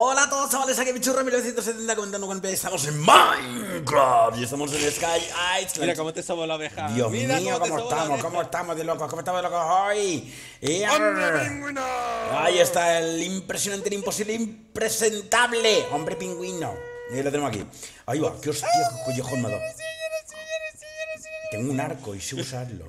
Hola a todos, chavales, aquí Bichurro 1970 comentando con estamos en Minecraft y estamos en Sky Mira Island. cómo te sobo la oveja. Dios Mira mío, cómo te sobo la cómo oveja. estamos de locos, cómo estamos de locos hoy. ¡Hombre Arr. pingüino! Ahí está el impresionante, el imposible, impresentable hombre pingüino. Y lo tenemos aquí. Ahí va, qué hostia, qué collejón me ha dado. Tengo un arco y sé usarlo.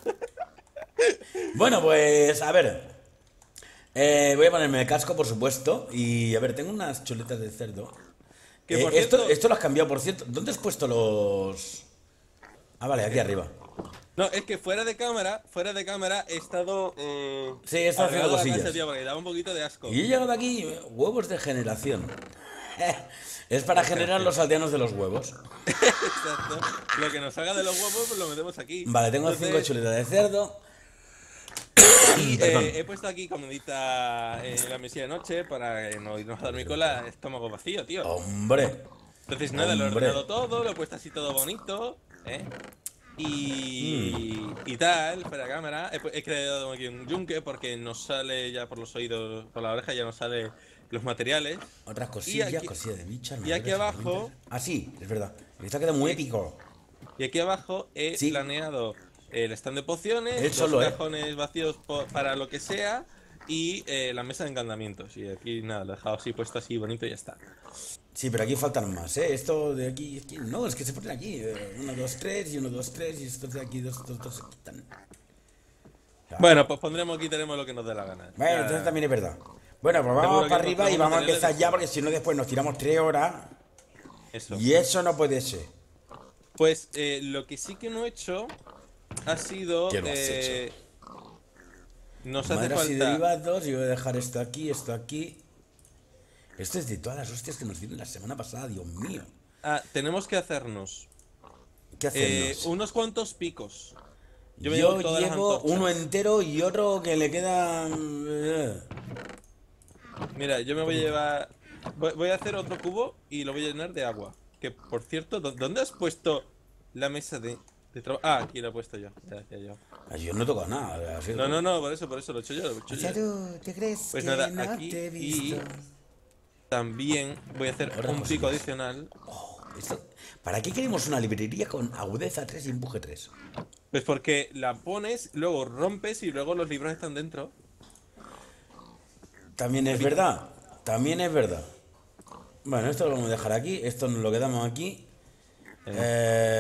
Bueno, pues a ver. Voy a ponerme el casco, por supuesto. Y a ver, tengo unas chuletas de cerdo. Que por cierto. Esto lo has cambiado, por cierto. ¿Dónde has puesto los...? Ah, vale, aquí arriba. No, es que fuera de cámara he estado Sí, he estado haciendo arreglando la casa, cosillas. tío, porque daba un poquito de asco. Y he llegado aquí, huevos de generación. Es para generar los aldeanos de los huevos. Exacto. Lo que nos salga de los huevos, pues lo metemos aquí. Vale, tengo 5 Entonces, chuletas de cerdo. y Perdón. he puesto aquí comidita en la mesilla de noche para no irnos a dormir con el estómago vacío, tío. Hombre. Entonces, nada, lo he Hombre. ordenado todo, lo he puesto así todo bonito, ¿eh? Y tal, fuera de cámara. He creado aquí un yunque porque nos sale ya por los oídos, por la oreja, ya nos sale los materiales. Otras Y cosillas, aquí, cosillas de bichas, y aquí armaduras, abajo, herramientas. Ah, sí, es verdad. Esto ha quedado muy y, épico. y aquí abajo he Sí, planeado el stand de pociones, él dos solo, ¿eh? cajones vacíos para lo que sea y la mesa de encantamientos. Y aquí nada, lo he dejado así puesto así bonito y ya está. Sí, pero aquí faltan más, ¿eh? Esto de aquí, no, es que se ponen aquí. 1, 2, 3 y 1, 2, 3 y estos de aquí, 2, 2, 2 se quitan. Ya. Bueno, pues pondremos, quitaremos lo que nos dé la gana. Bueno, entonces Ya, también es verdad. Bueno, pues vamos seguro que para arriba y encontramos vamos a materiales de empezar ya, sobra. porque si no después nos tiramos 3 horas Eso. y eso no puede ser. Pues lo que sí que no he hecho ha sido. ¿Qué no has hecho? Nos hace Maderas y falta. derivados, y voy a dejar esto aquí, esto aquí. Esto es de todas las hostias que nos dieron la semana pasada, Dios mío. Tenemos que hacernos ¿Qué hacernos? unos cuantos picos. Yo me llevo Yo todas las llevo uno antorchas. entero y otro que le queda... Mira, yo me voy a llevar. Voy a hacer otro cubo y lo voy a llenar de agua. Que por cierto, ¿dónde has puesto la mesa de trabajo? Ah, aquí la he puesto yo. Ya decía yo. Yo no toco nada, ha sido No, tú. no, no, por eso lo he hecho yo, lo he hecho O sea, yo. tú te crees Pues que nada, no aquí te he visto. y también voy a hacer Otras un pico cosillas. adicional. ¿Para qué queremos una librería con agudeza 3 y empuje 3? Pues porque la pones, luego rompes y luego los libros están dentro. También es Evita. verdad. También es verdad. Bueno, esto lo vamos a dejar aquí. Esto nos lo quedamos aquí. Eh.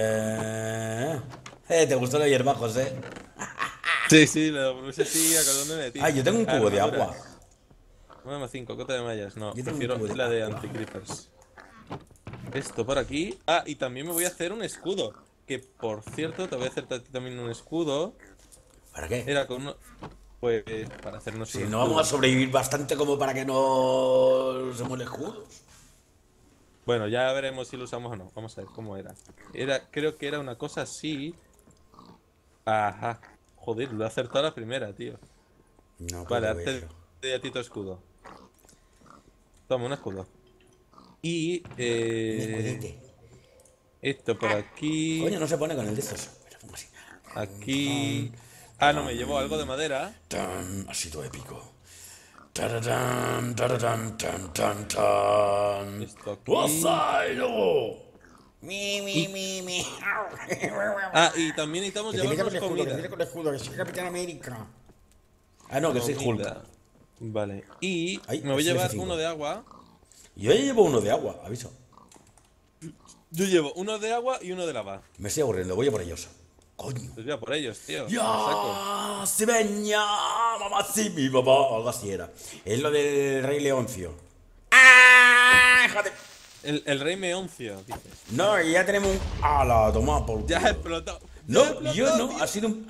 Te gustó los hierbajos, ¿eh? Sí, sí, lo puse así, acordándome de ti. Ah, yo tengo un cubo de agua. Armaduras. 9,5, cota de mallas. No, Yo tengo un prefiero cubo de la de agua. anti-creepers. Esto por aquí. Ah, y también me voy a hacer un escudo. Que por cierto, te voy a hacer a ti también un escudo. ¿Para qué? Era con uno. Pues para hacernos Si un no vamos a escudo. sobrevivir bastante como para que no se mueran escudos. Bueno, ya veremos si lo usamos o no. Vamos a ver cómo era. Creo que era una cosa así. Ajá. Joder, lo he acertado a la primera, tío. No Vale, puedo arte verlo. de a ti tu escudo. Toma, un escudo. Y Un escudete. esto por aquí. Coño, no se pone con el de estos. Mira, pongo así. Aquí. Ah, no, me llevo algo de Tan, madera. ha sido épico. Taratán, taratán, tan, tan, tan. Esto aquí. ¡Wasailo! Y. Mi. Ah, y también necesitamos Que te meta con llevarnos el escudo, que te comida. meta con el escudo, que soy Capitán América. Ah, no, que soy Hulk. Comida. Vale. Y Ay, me voy a es el llevar F5. uno de agua. Yo ya llevo uno de agua, aviso. Yo llevo uno de agua y uno de lava. Me estoy aburriendo, voy a por ellos. Coño. Pues voy a por ellos, tío. A saco. Ya, se veña, mamá, sí, mi papá, algo así era. Es lo del Rey Leoncio. ¡Ah! Joder. El rey meoncio, dices. No, ya tenemos un... ¡Hala! Toma por Ya ha culo. explotado. Ya ha No, yo explotado, no, tío. ha sido un...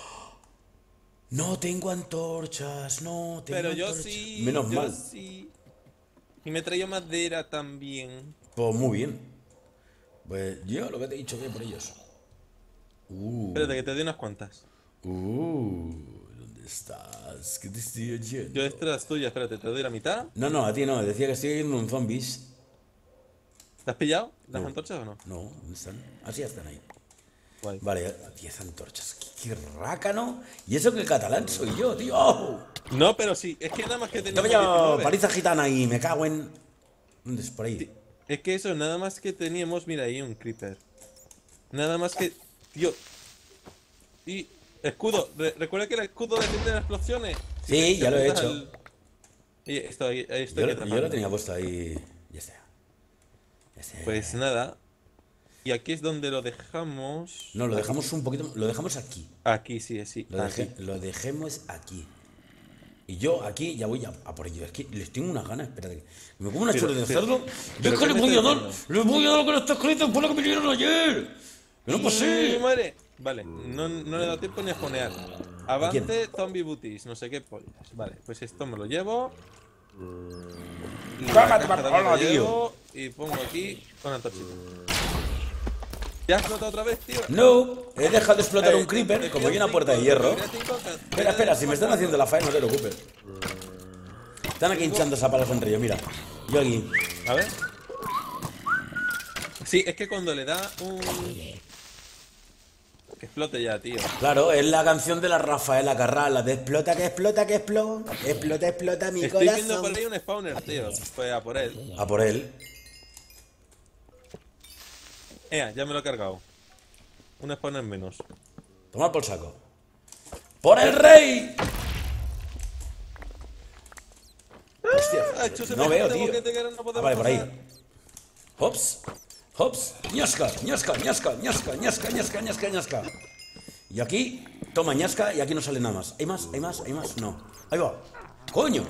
No tengo antorchas, no tengo Pero yo antorchas. sí, Menos yo mal. sí. Y me traía madera también. Pues muy bien. Pues yo lo que te he dicho que por ellos. Espérate, que te doy unas cuantas. ¿Dónde estás? ¿Qué te estoy Yo oyendo? esta es tuya, espérate, te doy la mitad. No, no, a ti no, decía que estoy oyendo un zombies. ¿Te has pillado las No, antorchas o no? no, ¿dónde están? Ah, sí, están ahí. Guay. Vale, 10 antorchas. Qué rácano. Y eso que el catalán soy yo, tío. ¡Oh! No, pero sí, es que nada más que Toma teníamos ya, 19. paliza gitana ahí, me cago en. ¿Dónde es? Por ahí. Es que eso, nada más que teníamos, mira ahí un creeper. Nada más que, tío. Y escudo, recuerda que el escudo defiende de las explosiones. Sí, ya lo he apuntas hecho. Y esto hay que Yo lo atraparlo. tenía puesto ahí. Ya está. Ya está. Pues nada. Y aquí es donde lo dejamos. No, lo dejamos un poquito. Lo dejamos aquí. Aquí sí, sí. Aquí. Lo dejemos aquí. Y yo aquí ya voy a por ello. Es que les tengo unas ganas. Espérate. Me como una chuleta de cerdo. Yo pero es que ¿qué le me voy a estás dar. Le voy a dar lo que no está escrito por lo que me dieron ayer. Que no pasé. Madre. Vale, no le da tiempo ni a jonear. Avance, zombie booties, no sé qué pollas. Vale, pues esto me lo llevo. La caja también hola, lo tío. llevo. Y pongo aquí con antorchita. ¿Ya has explotado otra vez, tío? No, he dejado de explotar un creeper te como hay quedan una puerta de cinco, hierro. te quedan cinco, Espera, si me están haciendo la faena, no te preocupes. Están aquí hinchándose a palos entre ellos, mira. Yo aquí. A ver. Sí, es que cuando le da un... Que explote ya, tío. Claro, es la canción de la Rafaela Carrà, la de explota, que explota, que explota. Explota, explota mi Estoy viendo por corazón. ahí un spawner, tío. Pues a por él. A por él. Ya me lo he cargado. Un spawner menos. Tomar por saco. ¡Por el rey! Hostia, no veo, tío. Ah, vale, por ahí. Hops, hops, ñasca, ñasca, ñasca, ñasca, ñasca, ñasca, ñasca, ñasca. Y aquí, toma ñasca y aquí no sale nada más. ¿Hay más? ¿Hay más? ¿Hay más? No. Ahí va. ¡Coño!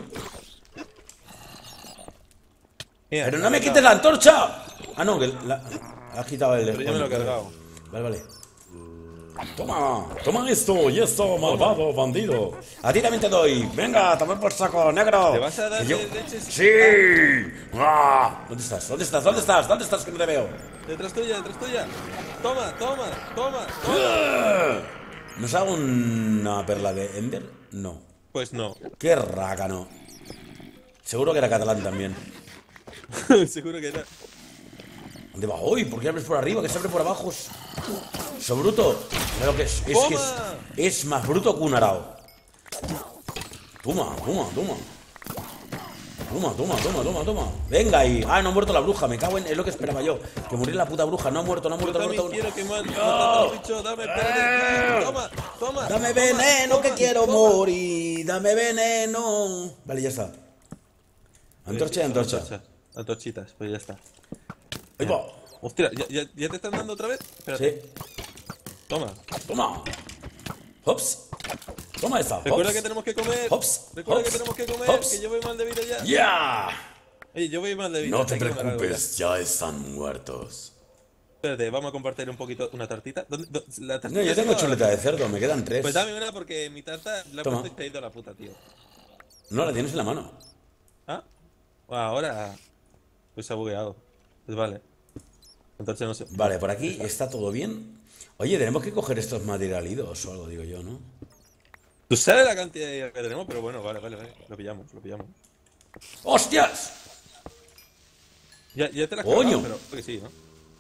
¡Pero no me quites la antorcha! Ah, no, que la has quitado el... Pero ya me lo he cargado. Vale, vale. Toma, toma esto y esto, malvado bandido. A ti también te doy. Venga, toma por saco, negro. ¿Te vas a dar Que yo- leches? ¡Sí! ¡Ah! ¿Dónde estás? ¿Dónde estás? ¿Dónde estás? ¿Dónde estás? Que no te veo. Detrás tuya, detrás tuya. Toma, toma, toma, toma. ¿Nos hago una perla de Ender? No. Pues no. ¡Qué rácano! Seguro que era catalán también. Seguro que era. ¿Dónde va? ¡Uy! ¿Por qué abres por arriba? Que se abre por abajo. ¡So bruto! Pero que es que ¡Toma! es más bruto que un arao. Toma, toma, toma. Toma, toma, toma, toma, toma. Venga ahí. Ah, no ha muerto la bruja. Me cago en... Es lo que esperaba yo. Que muriera la puta bruja. No ha muerto, no ha Yo muerto, no ha también muerto. quiero que mate a los bichos. Dame, espérate. Toma, toma. Dame toma, veneno toma, que quiero toma. morir. Dame veneno. Vale, ya está. Antorcha y antorcha. Antorchitas, pues ya está. Ahí va. Hostia, ¿ya te están dando otra vez? Espérate. Sí. Toma. Toma. Hops. Toma esta. Recuerda Hops. que tenemos que comer. Hops. Recuerda Hops. que tenemos que comer. Hops. Que yo voy mal de vida ya. ¡Ya! Oye, yo voy mal de vida. No te hay que comer algo preocupes, ya están muertos. ya. Espérate, vamos a compartir un poquito una tartita. La tartita No, yo tengo está- chuleta de cerdo, me quedan 3. Pues dame una porque mi tarta la he Toma. puesto y te ha ido a la puta, tío. No, la tienes en la mano. ¿Ah? Ahora. Pues se ha bugueado. Pues vale. Entonces no sé. Vale, por aquí está todo bien. Oye, tenemos que coger estos materialidos o algo, digo yo, ¿no? Tú sabes la cantidad de que tenemos, pero bueno, vale. Lo pillamos, lo pillamos. ¡Hostias! Ya te la has ¡Coño! cargado, pero creo que sí, ¿no?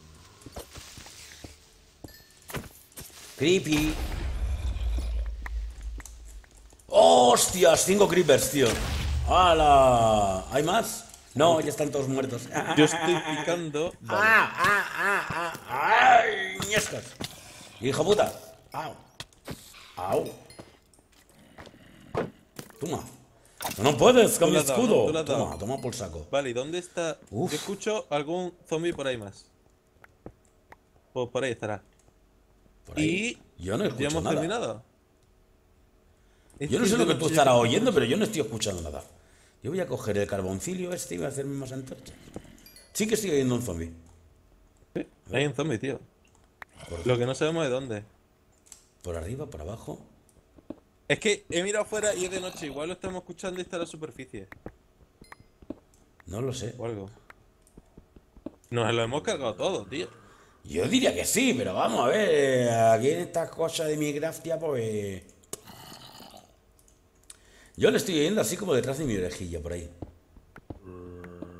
Creepy. ¡Hostias! 5 creepers, tío. ¡Hala! ¿Hay más? No, ya están todos muertos. Yo estoy picando. Vale. ¡Ay! ¡Ñescas! ¡Hijo puta! ¡Au! ¡Au! Toma. No puedes con Tú mi le has dado, ¿no? escudo. Tú le has dado. Toma, toma por saco. Vale, ¿y dónde está? Uf. Yo escucho algún zombie por ahí más. Pues por ahí estará. Por ahí. Yo no ¿Ya escucho hemos nada. terminado? Yo no sé lo que tú estarás oyendo, pero yo no estoy escuchando nada. Yo voy a coger el carboncilio este y voy a hacerme más antorchas. Sí que estoy oyendo un zombie. Sí, hay un zombie, tío. Por, Lo que no sabemos de dónde. por arriba, por abajo. Es que he mirado afuera y es de noche. Igual lo estamos escuchando y está en la superficie. No lo sé. O algo. Nos lo hemos cargado todo, tío. Yo diría que sí, pero vamos a ver. Aquí en estas cosas de Minecraftia, pues. Yo le estoy oyendo así como detrás de mi orejilla, por ahí.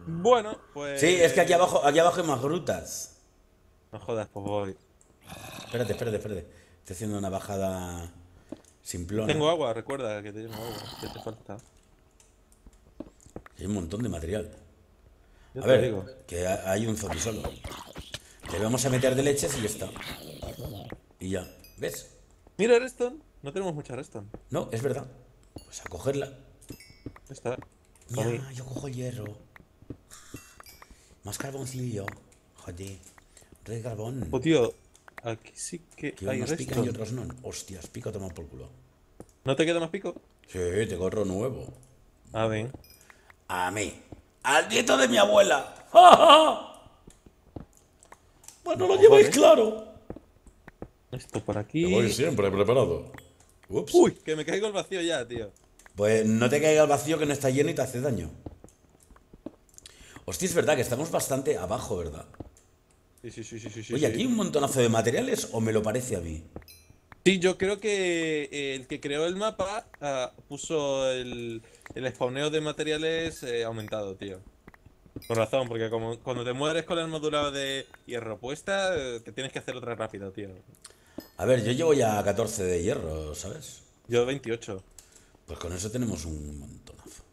Bueno, pues. Sí, es que aquí abajo hay más grutas. No jodas, pues voy. Espérate. Estoy haciendo una bajada simplona. Tengo agua, recuerda que tengo agua. ¿Qué te falta? Hay un montón de material. Yo A te ver, digo. que hay un zombie solo. Le vamos a meter de leches y ya está. Y ya, ¿ves? Mira, redstone. No tenemos mucha redstone. No, es verdad. Pues a cogerla. Ya está. Comí. Ya, yo cojo el hierro. Más carboncillo. Joder. De carbón. Oh, tío. Aquí sí que Que hay unos pican y redstone. otros no. Hostias, pico a tomar por culo. ¿No te queda más pico? Sí, te corro nuevo. A ver. A mí. Al nieto de mi abuela. ¡Ja, ja! Pues no lo lleváis claro. Esto por Te aquí. voy siempre preparado. Ups. Uy, que me caigo al vacío ya, tío. Pues no te caiga al vacío que no está lleno y te hace daño. Hostia, es verdad que estamos bastante abajo, ¿verdad? Sí. Oye, aquí hay un montonazo de materiales o me lo parece a mí. Sí, yo creo que el que creó el mapa puso el spawneo de materiales aumentado, tío. Con razón, porque como cuando te mueres con la armadura de hierro puesta, te tienes que hacer otra rápido, tío. A ver, yo llevo ya 14 de hierro, ¿sabes? Yo 28. Pues con eso tenemos un montonazo.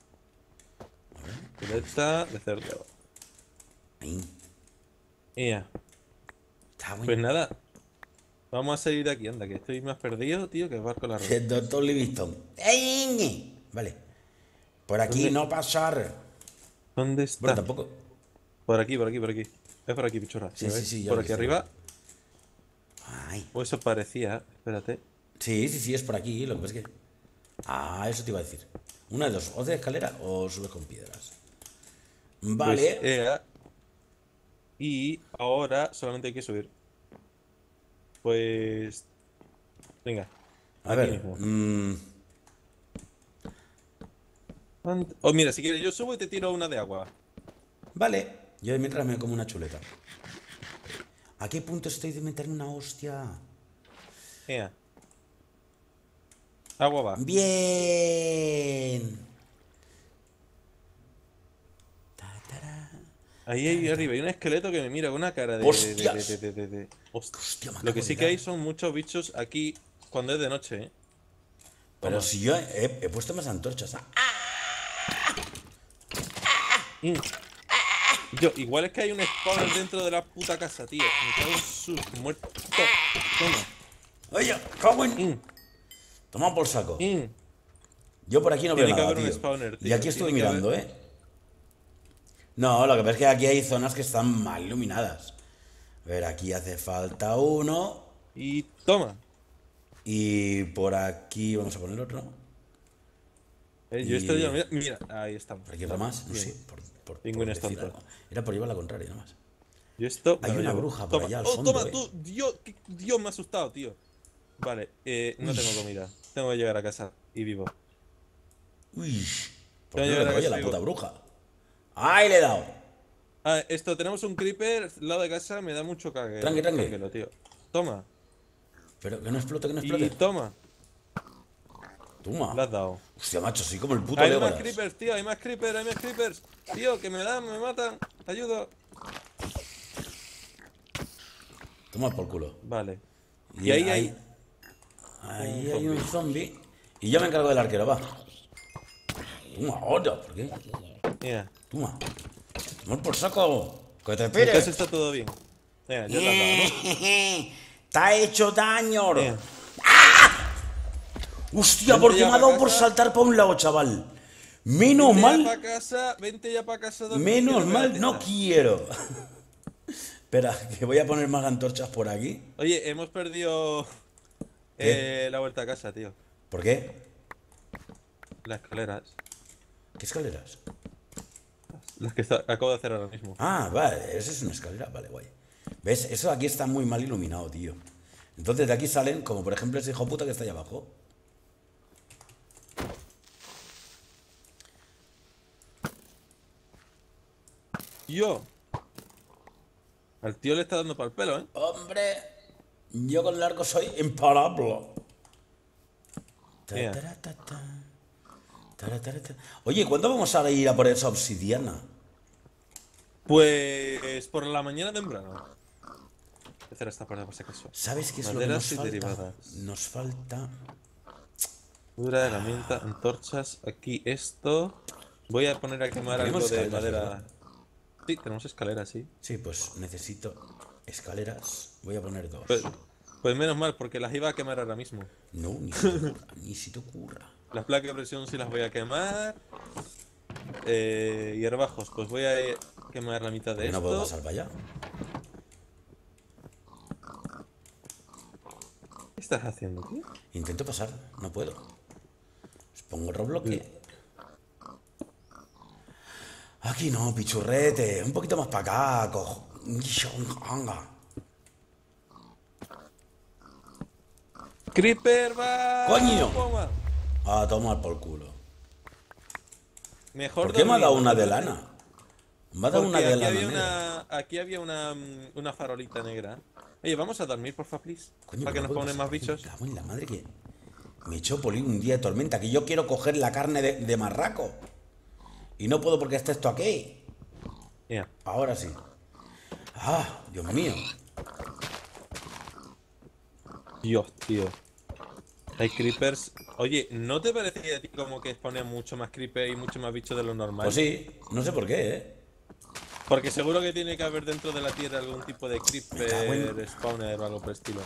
Pileta de cerdo. Ahí. Ya. Está bueno. Pues nada. Vamos a salir de aquí, anda, que estoy más perdido, tío, que el barco la rueda. El doctor Livingstone. ¡Ey! Vale. Por aquí ¿Dónde? no pasar. ¿Dónde está? Bueno, tampoco. Por aquí. Es por aquí, pichurra. Sí, ¿lo sí, ves? sí, ya Por lo aquí he visto. arriba. Ay. O eso parecía. Espérate. Sí, es por aquí. Lo que pasa es que. Ah, eso te iba a decir. Una de dos. O de escalera o subes con piedras. Vale. Pues, y ahora solamente hay que subir. Pues. Venga. A aquí ver. mismo. Oh, mira, si quieres, yo subo y te tiro una de agua. Vale. Yo mientras me como una chuleta. ¿A qué punto estoy de meterme una hostia? Venga. Agua va. Bien. Ahí arriba hay un esqueleto que me mira con una cara de. ¡Hostias! Hostia. Me Lo acabo que de sí que dar. hay son muchos bichos aquí cuando es de noche, ¿eh? Pero Toma. si yo he puesto más antorchas. Mm. Yo, igual es que hay un spawner dentro de la puta casa, tío. Me cago en sus muertos. Toma. Oye, ¿cómo en...? Mm. Toma por saco. Mm. Yo por aquí no veo Tiene que nada, haber un tío. spawner, Y tío. aquí estoy Tiene que mirando, ¿eh? No, lo que pasa es que aquí hay zonas que están mal iluminadas. A ver, aquí hace falta uno. Y toma. Y por aquí vamos a poner otro. Yo estoy ya. Mira, ahí estamos. ¿Por aquí otra más? No Bien. sé. Por Ningún decir estonto. algo. Era por llevar la contraria, nada más. Yo esto. Hay me lo una llevo. bruja por Toma. allá al Oh, fondo, toma, ¿eh? tú. Dios, me ha asustado, tío. Vale, no tengo comida. Tengo que llegar a casa y vivo. Uy. ¿Por Te qué no voy a le llevar a doy a casa la y puta digo- bruja? ¡Ay, le he dado! Esto, tenemos un creeper al lado de casa, me da mucho cague. Tranqui. Tranquilo, tío. Toma. Pero que no explote, que no Y explote. toma. Toma. Le has dado. Hostia, macho, soy como el puto Hay más Legolas. creepers, tío, hay más creepers. Tío, que me matan. Te ayudo. Toma por culo. Vale. Y ahí hay un zombie. Y yo me encargo del arquero, va. Toma, ahora, ¿por qué? Mira. Toma. Toma por saco. Que te En casa pires. está todo bien. Mira, ya te has dado, ¿no? Te ha hecho daño. Mira. Hostia, Vente porque ya me ha pa' dado por casa. saltar para un lado, chaval. Menos mal. Vente ya para casa. dormir, Menos que te mal, voy a no quitar. quiero. Espera, que voy a poner más antorchas por aquí. Oye, hemos perdido ¿Qué? la vuelta a casa, tío. ¿Por qué? Las escaleras. ¿Qué escaleras? Las que acabo de hacer ahora mismo. Ah, vale, esa es una escalera, vale, guay. ¿Ves? Eso aquí está muy mal iluminado, tío. Entonces de aquí salen, como por ejemplo ese hijo puta que está ahí abajo. Yo. Al tío le está dando para el pelo, ¿eh? Hombre, yo con el arco soy imparable. Mira. Oye, ¿cuándo vamos a ir a por esa obsidiana? Pues por la mañana temprano. Hacer esta parte por si acaso. ¿Sabes qué es lo que Maderas nos y falta? derivadas. Nos falta... Dura, herramienta, antorchas. Aquí esto. Voy a poner a quemar Tenemos algo de escaleras, madera. ¿verdad? Sí, tenemos escaleras, sí. Sí, pues necesito escaleras. Voy a poner 2. Pues menos mal, porque las iba a quemar ahora mismo. No, ni se te ocurra, ni se te ocurra. Las placas de presión sí las voy a quemar. Hierbajos, pues voy a quemar la mitad de ¿No puedo esto. pasar para allá? ¿Qué estás haciendo, tío? Intento pasar, no puedo. Os pongo otro bloque. Aquí no, pichurrete. Un poquito más para acá, cojo. ¡Creeper va! ¡Coño! Toma. A tomar por culo. Mejor ¿Por qué me ha dado dormir, una de ¿no? lana? Me ha dado una Porque de aquí lana había negra. aquí había una farolita negra. Oye, vamos a dormir, porfa, please. Coño, Para que no nos puedo pongan pasar. más bichos. Me cago en la madre que... Me echó Poli un día de tormenta, que yo quiero coger la carne de marraco. Y no puedo porque está esto aquí. Mira. Ahora sí. Ah, Dios mío. Dios, tío. Hay creepers. Oye, ¿no te parecía a ti como que spawnean mucho más creeper y mucho más bichos de lo normal? Pues sí, no sé por qué, ¿eh? Porque seguro que tiene que haber dentro de la tierra algún tipo de Me cago en- creeper, spawner o algo por el estilo.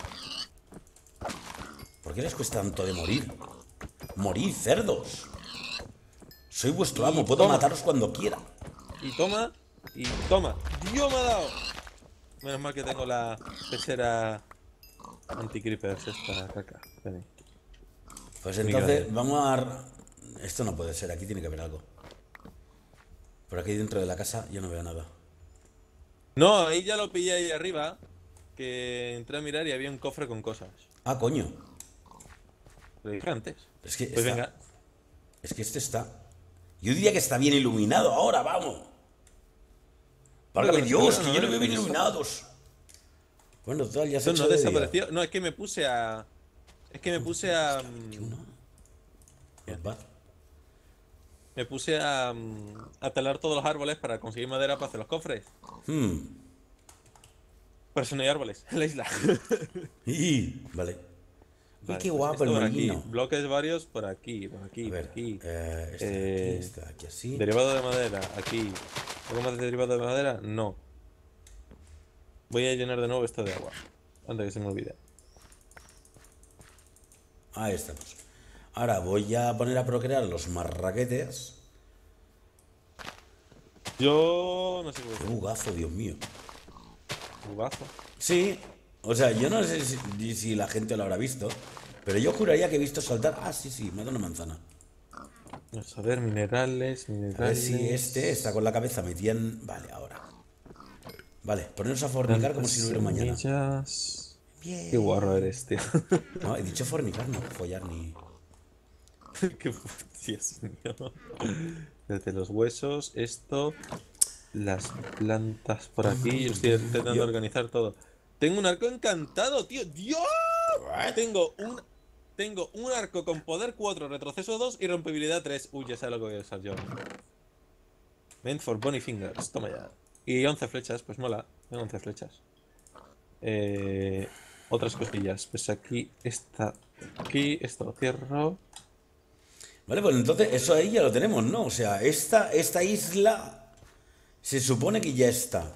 ¿Por qué les cuesta tanto de morir? Morir, cerdos. Soy vuestro amo, puedo toma. mataros cuando quiera. Y toma, y toma. ¡Dios me ha dado! Menos mal que tengo la pecera anti-creepers esta caca. Vení. Pues Muy entonces, grande. vamos a... Esto no puede ser, aquí tiene que haber algo. Por aquí dentro de la casa yo no veo nada. No, ahí ya lo pillé ahí arriba. Que entré a mirar y había un cofre con cosas. Ah, coño. Lo dije antes. Es que Pues está- venga. Es que este está... Yo diría que está bien iluminado ahora, vamos. Válgame Pero Dios, no, que yo no no, veo bien no, no. iluminados. Bueno, total, ya se ha Eso hecho no de día. desapareció. No, es que me puse a. Es que me puse a. Uno. Not bad. Me puse a talar todos los árboles para conseguir madera para hacer los cofres. Por eso no hay árboles en la isla. Vale. Uy, Vale, qué pues guapo el esto por aquí. molino. Bloques varios por aquí, por aquí, A por ver, aquí. aquí así. Derivado de madera, aquí. ¿Algo más de derivado de madera? No. Voy a llenar de nuevo esto de agua. Antes que se me olvide. Ahí estamos. Ahora voy a poner a procrear los marraquetes. Yo no sé Qué qué bugazo, Dios mío. bugazo. Sí, o sea, yo no sé si la gente lo habrá visto, pero yo juraría que he visto saltar. Ah, sí, sí, me da una manzana. Vamos a ver, minerales, A ver minerales. si este está con la cabeza metida en... Vale, ahora. Vale, ponernos a fornicar como si no hubiera un mañana. Semillas. Bien. Qué guarro eres, tío. No, he dicho fornicar, no follar ni... Qué Dios mío. Desde los huesos, esto, las plantas por aquí. Yo estoy intentando Yo- organizar todo. Tengo un arco encantado, tío. ¡Dios! Tengo un arco con poder 4, retroceso 2 y rompibilidad 3. Uy, ya sé lo que voy a usar yo. Meant for Bunny Fingers. Toma ya. Y 11 flechas, pues mola. Tengo 11 flechas. Otras cosillas. Pues aquí, esta. Aquí, esto lo cierro. Vale, pues entonces eso ahí ya lo tenemos, ¿no? O sea, esta isla se supone que ya está.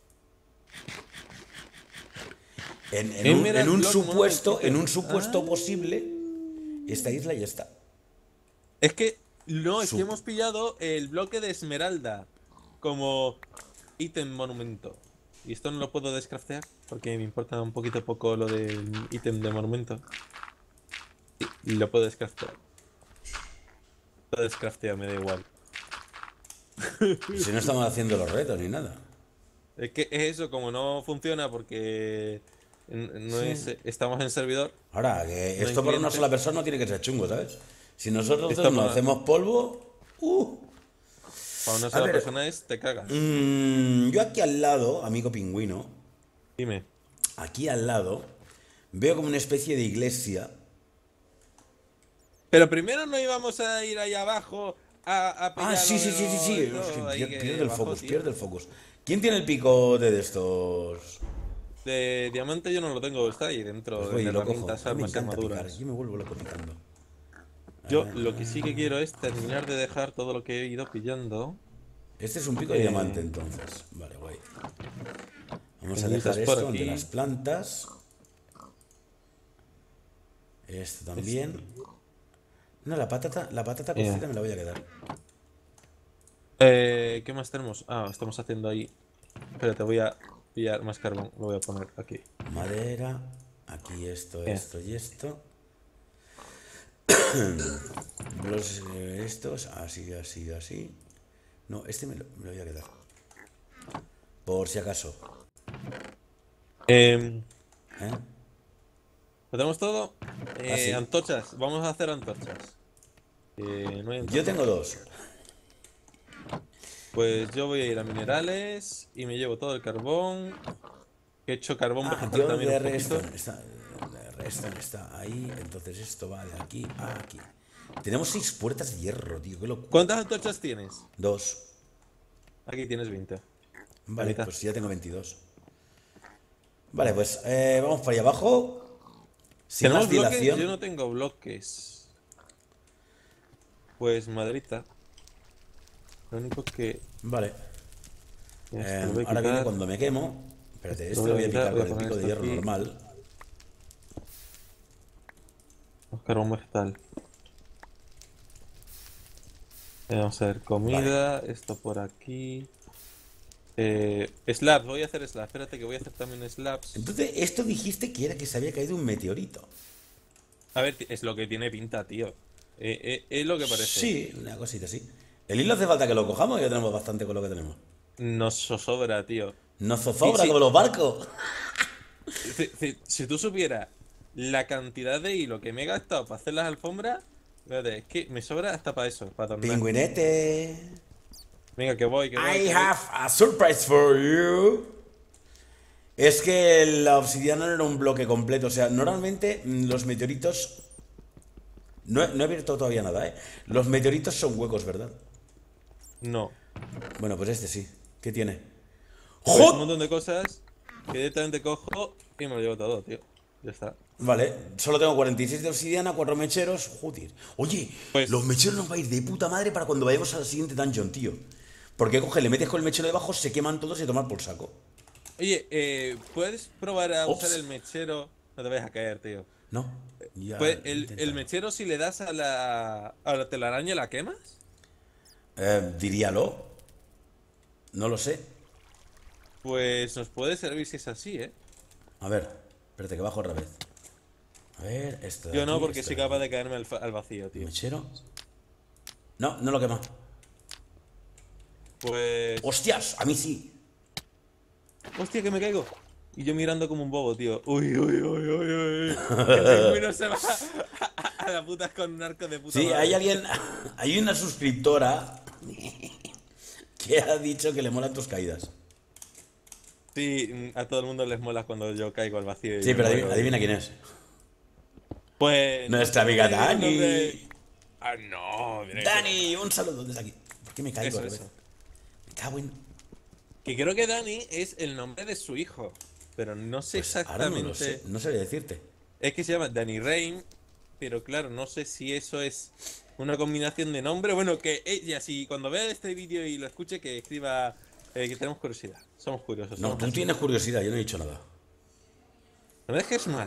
En un Block supuesto, Model en un Keeper. supuesto posible, esta isla ya está. Es que no, es Su- que hemos pillado el bloque de esmeralda como ítem monumento. Y esto no lo puedo descraftear porque me importa un poquito poco lo del ítem de monumento. Y lo puedo descraftear. Lo descrafteo, me da igual. Si no estamos haciendo los retos ni nada. Es que es eso, como no funciona porque no es, estamos en servidor. Ahora, que No hay esto para una cliente. sola persona no tiene que ser chungo, ¿sabes? Si nosotros Esto dos nos para- hacemos polvo... Para una sola ver. persona es te cagas. Yo aquí al lado, amigo pingüino, Dime. aquí al lado, veo como una especie de iglesia. Pero primero no íbamos a ir ahí abajo a pillar Ah, sí, lo sí, de sí, sí, sí. los- Es que ahí que pierde el abajo, focus, tío. pierde el focus. ¿Quién tiene el picote de estos? De diamante yo no lo tengo, está ahí dentro Pues de voy y lo cojo. herramientas, A mí me armas y encanta picar. armaduras. Yo me vuelvo loco picando. Yo lo que sí que quiero es terminar de dejar todo lo que he ido pillando. Este es un pico de diamante, entonces. Vale, guay. Vamos a Pendientes dejar por esto ante aquí. las plantas. Esto también. No, la patata cocida me la voy a quedar. ¿Qué más tenemos? Ah, estamos haciendo ahí. Espérate, voy a pillar más carbón. Lo voy a poner aquí. Madera. Aquí esto, Bien. esto y esto. Estos, así, así, así. No, este me lo voy a quedar. Por si acaso. ¿Lo ¿Eh? tenemos todo? Ah, sí. Antorchas. Vamos a hacer antorchas. No hay Yo antorchas. tengo dos. Pues yo voy a ir a minerales y me llevo todo el carbón. He hecho carbón vegetal Yo también de un poquito. redstone está ahí. Entonces esto va de aquí a aquí. Tenemos 6 puertas de hierro, tío. Qué locura. ¿Cuántas antorchas tienes? 2. Aquí tienes 20. Vale, mitad. pues ya tengo 22. Vale, pues vamos para allá abajo. Sin ¿Tenemos más bloques? dilación. Yo no tengo bloques. Pues maderita. Lo único que... Vale. Esto lo voy a Ahora viene quitar. cuando me quemo. Espérate, Lo este voy lo a voy a quitar, picar voy a con el poner pico de esto hierro aquí. normal. Carbón vegetal. Vamos a ver, comida, esto por aquí. Slabs, voy a hacer slabs. Espérate que voy a hacer también slabs. Entonces, esto dijiste que era que se había caído un meteorito. A ver, es lo que tiene pinta, tío. Es lo que parece. Sí, una cosita así. El hilo hace falta que lo cojamos y ya tenemos bastante con lo que tenemos. Nos sobra, tío. Nos zozobra Sí, sí. como los barcos. Si tú supieras la cantidad de hilo que me he gastado para hacer las alfombras, fíjate, es que me sobra hasta para eso, para tornar. Pingüinete. Venga, que voy, que voy. I que voy. have a surprise for you. Es que la obsidiana no era un bloque completo. O sea, normalmente los meteoritos. No he abierto todavía nada, ¿eh? Los meteoritos son huecos, ¿verdad? No. Bueno, pues este sí. ¿Qué tiene? Pues un ¡Jod! montón de cosas que directamente cojo y me lo llevo todo, tío. Ya está. Vale, solo tengo 46 de obsidiana, 4 mecheros. Joder. Oye, Pues- los mecheros nos va a ir de puta madre para cuando vayamos al siguiente dungeon, tío. Porque coge, le metes con el mechero debajo, se queman todos y a tomar por saco. Oye, ¿puedes probar a Ops. usar el mechero? No te vayas a caer, tío. No, ya. Pues, he el intentado. mechero, si le das a la telaraña, ¿la quemas? Diríalo. No lo sé. Pues nos puede servir si es así, ¿eh? A ver, espérate que bajo otra vez. A ver, esto de Yo no, aquí, porque esto soy de capaz aquí. de caerme al vacío, tío. ¿Mechero? No, no lo quema. Pues... ¡Hostias! A mí sí. ¡Hostia, que me caigo! Y yo mirando como un bobo, tío. ¡Uy, uy, uy, uy, uy! El pingüino se va a la puta con un arco de puta Sí, madre. hay alguien. Hay una suscriptora que ha dicho que le molan tus caídas. Sí, a todo el mundo les mola cuando yo caigo al vacío. y Sí, me pero muero. adivina quién es. Pues... Nuestra amiga Dani. Ah, no. mira que- Dani, un saludo desde aquí. ¿Por qué me caigo Eso, otra vez? eso. Me cago en. Que creo que Dani es el nombre de su hijo. Pero no sé Pues ahora no lo sé. exactamente. No sabría decirte. Es que se llama Danny Rain. Pero claro, no sé si eso es una combinación de nombre. Bueno, que ella, si cuando vea este vídeo y lo escuche, que escriba que tenemos curiosidad. Somos curiosos. No, somos tú así. tienes curiosidad, yo no he dicho nada. No me dejes mal.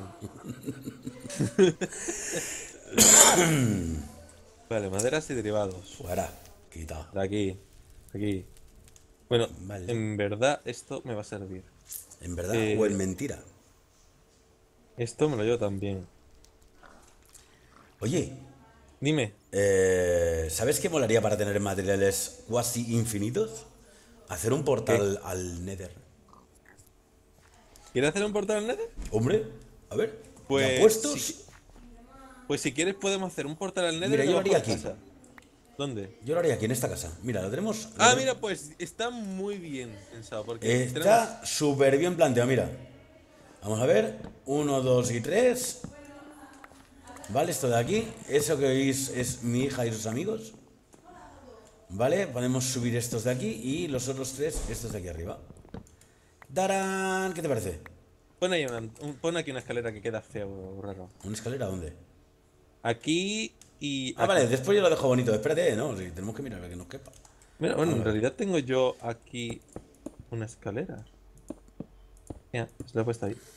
Vale, maderas y derivados. Fuera, quita. De aquí. Aquí. Bueno, Vale. en verdad esto me va a servir. ¿En verdad Eh, o en mentira? Esto me lo llevo también. Oye, Dime. ¿sabes qué molaría para tener materiales cuasi infinitos? Hacer un portal al Nether. ¿Quieres hacer un portal al Nether? Hombre, a ver, Pues, ¿ya puestos? Pues si quieres podemos hacer un portal al Nether. Mira, yo lo debajo haría de aquí. casa. ¿Dónde? Yo lo haría aquí en esta casa. Mira, lo tenemos. Ah, mira, pues está muy bien pensado. Porque tenemos... Está súper bien planteado, mira. Vamos a ver. 1, 2 y 3. Vale, esto de aquí. Eso que oís es mi hija y sus amigos. Vale, podemos subir estos de aquí y los otros 3, estos de aquí arriba. ¡Tarán! ¿Qué te parece? Pon ahí pon aquí una escalera que queda feo, raro. ¿Una escalera dónde? Aquí y Ah, aquí. vale, después yo lo dejo bonito. Espérate, ¿no? Sí, tenemos que mirar a que nos quepa. Mira, bueno, Ah, en vale. realidad tengo yo aquí una escalera. Ya, pues la he puesto ahí.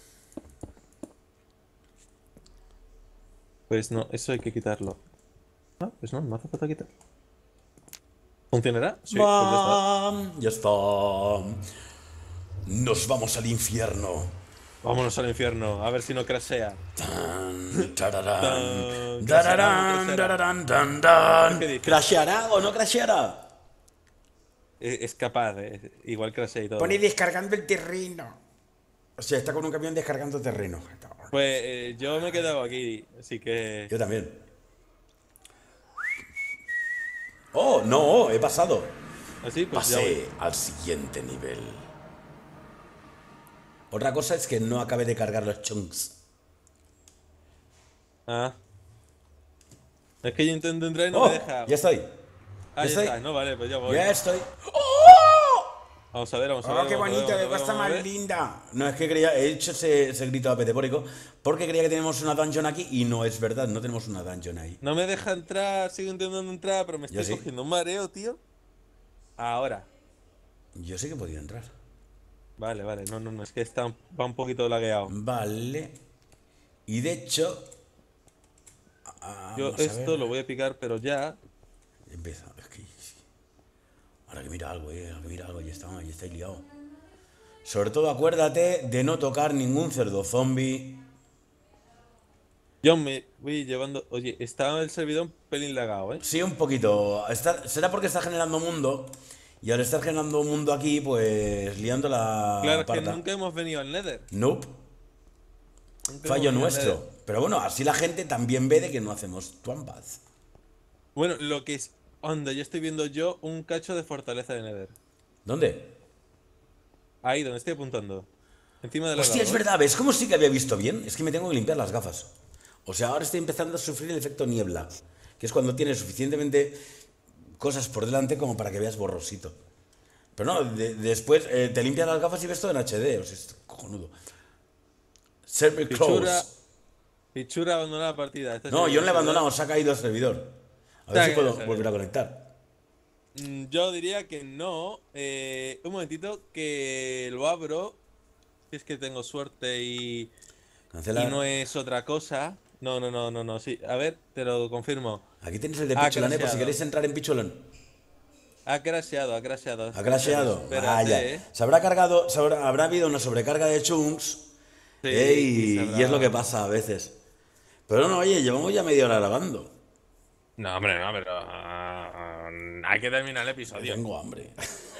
Pues no, eso hay que quitarlo. Ah, pues no hace falta quitarlo. ¿Funcionará? Sí, pues ya está. ¡Bam! Ya está. Nos vamos al infierno. Vámonos al infierno, a ver si no crashea. Tan, tararán, ¿Crasheará o no dararán, crasheará? dararán, dan, ¿Qué dan. dices? ¿Crasheará o no crasheará? Es capaz, igual crashea y todo. Pone descargando el terreno. O sea, está con un camión descargando terreno. Pues yo me he quedado aquí, así que... Yo también. Oh, no, he pasado. Así, pues ya voy. Pasé al siguiente nivel. Otra cosa es que no acabe de cargar los chunks. Ah. Es que yo intento entrar y no Oh, me deja. ya estoy. Ah, ya estoy. está, no vale, pues ya voy. Ya estoy. Vamos a ver, vamos a Oh, ver. qué vamos a ver, bonito, vamos a qué ver, cosa vamos a más ver. linda. No, es que creía, he hecho ese grito apetepórico porque creía que teníamos una dungeon aquí y no es verdad, no tenemos una dungeon ahí. No me deja entrar, sigo intentando entrar, pero me Yo estoy sí. cogiendo un mareo, tío. Ahora. Yo sí que podía entrar. Vale, vale, no, es que va un poquito lagueado. Vale. Y de hecho, Yo vamos a ver. esto lo voy a picar, pero ya. Empieza. Es que ahora que mira algo, ahora que mira algo, ya está liado. Sobre todo acuérdate de no tocar ningún cerdo zombie. Yo me voy llevando. Oye, está el servidor un pelín lagado, ¿eh? Sí, un poquito. Será porque está generando mundo. Y al estar generando mundo aquí, pues liando Claro, la es que parta. nunca hemos venido al Nether. Nope. Nunca hemos Fallo venido al Nether. nuestro. Pero bueno, así la gente también ve de que no hacemos trampas. Bueno, lo que es. Onda, yo estoy viendo yo un cacho de fortaleza de Nether. ¿Dónde? Ahí donde estoy apuntando. Encima de la Hostia, es lava, ¿ves? verdad, ¿ves cómo sí que había visto bien? Es que me tengo que limpiar las gafas. O sea, ahora estoy empezando a sufrir el efecto niebla. Que es cuando tienes suficientemente cosas por delante como para que veas borrosito. Pero no, después te limpias las gafas y ves todo en HD. O sea, es cojonudo. Server Pichura. close. Pichura abandonó la partida. No, yo no le he abandonado, se ha caído el servidor. A ver si puedo volver a conectar. Yo diría que no. Un momentito, que lo abro. Si es que tengo suerte y Cancelar. no es otra cosa. No. Sí, a ver, te lo confirmo. Aquí tenéis el de Ha Picholan, por si crasheado. queréis entrar en Picholan. Ha crasheado. Ha crasheado. Espérate, Vaya. Se habrá cargado, habrá habido una sobrecarga de chunks. Sí, Y es lo que pasa a veces. Pero no, oye, llevamos ya media hora grabando. No, hombre, no, pero. Hay que terminar el episodio. Tengo hambre.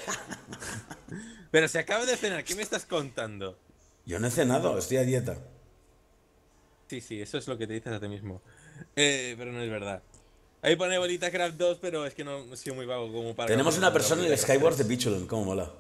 Pero se acaba de cenar, ¿qué me estás contando? Yo no he cenado, estoy a dieta. Sí, eso es lo que te dices a ti mismo. Pero no es verdad. Ahí pone Bolita Craft 2, pero es que no he sido muy vago como para... Tenemos una persona en el Bolita Craft Skyward de 3. Picholan, cómo mola.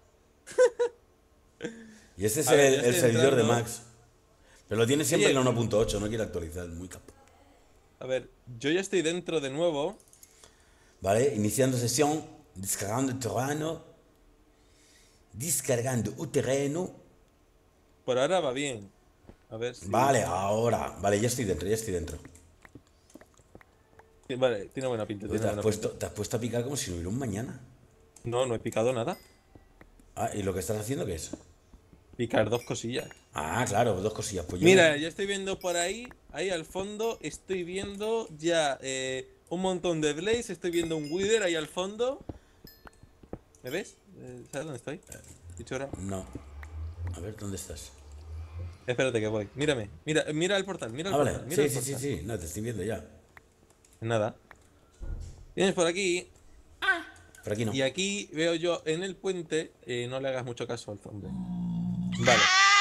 Y este es A ver, yo el estoy servidor de entrando. Max. Pero lo tiene siempre Oye, en la 1.8, no quiere actualizar, muy capo. a ver, yo ya estoy dentro de nuevo. Vale, iniciando sesión, descargando terreno. Descargando un terreno. Por ahora va bien. A ver si... Vale, ahora. Vale, ya estoy dentro, ya estoy dentro. Vale, tiene buena pinta, Uy, tiene buena pinta. te has puesto a picar como si no hubiera un mañana. No he picado nada. Ah, ¿y lo que estás haciendo qué es? Picar dos cosillas. Ah, claro, dos cosillas. Pues yo Mira, ya estoy viendo por ahí al fondo, estoy viendo ya un montón de Blaze, estoy viendo un Wither ahí al fondo. ¿Me ves? ¿Sabes dónde estoy? Pichora. No. A ver, ¿dónde estás? Espérate que voy. Mírame. Mira el portal, mira el Ah, vale. portal. Mira Sí, el sí, sí, portal. sí. No, te estoy viendo ya. Nada. Tienes por aquí. Por aquí no. Y aquí veo yo en el puente. No le hagas mucho caso al zombie. Vale.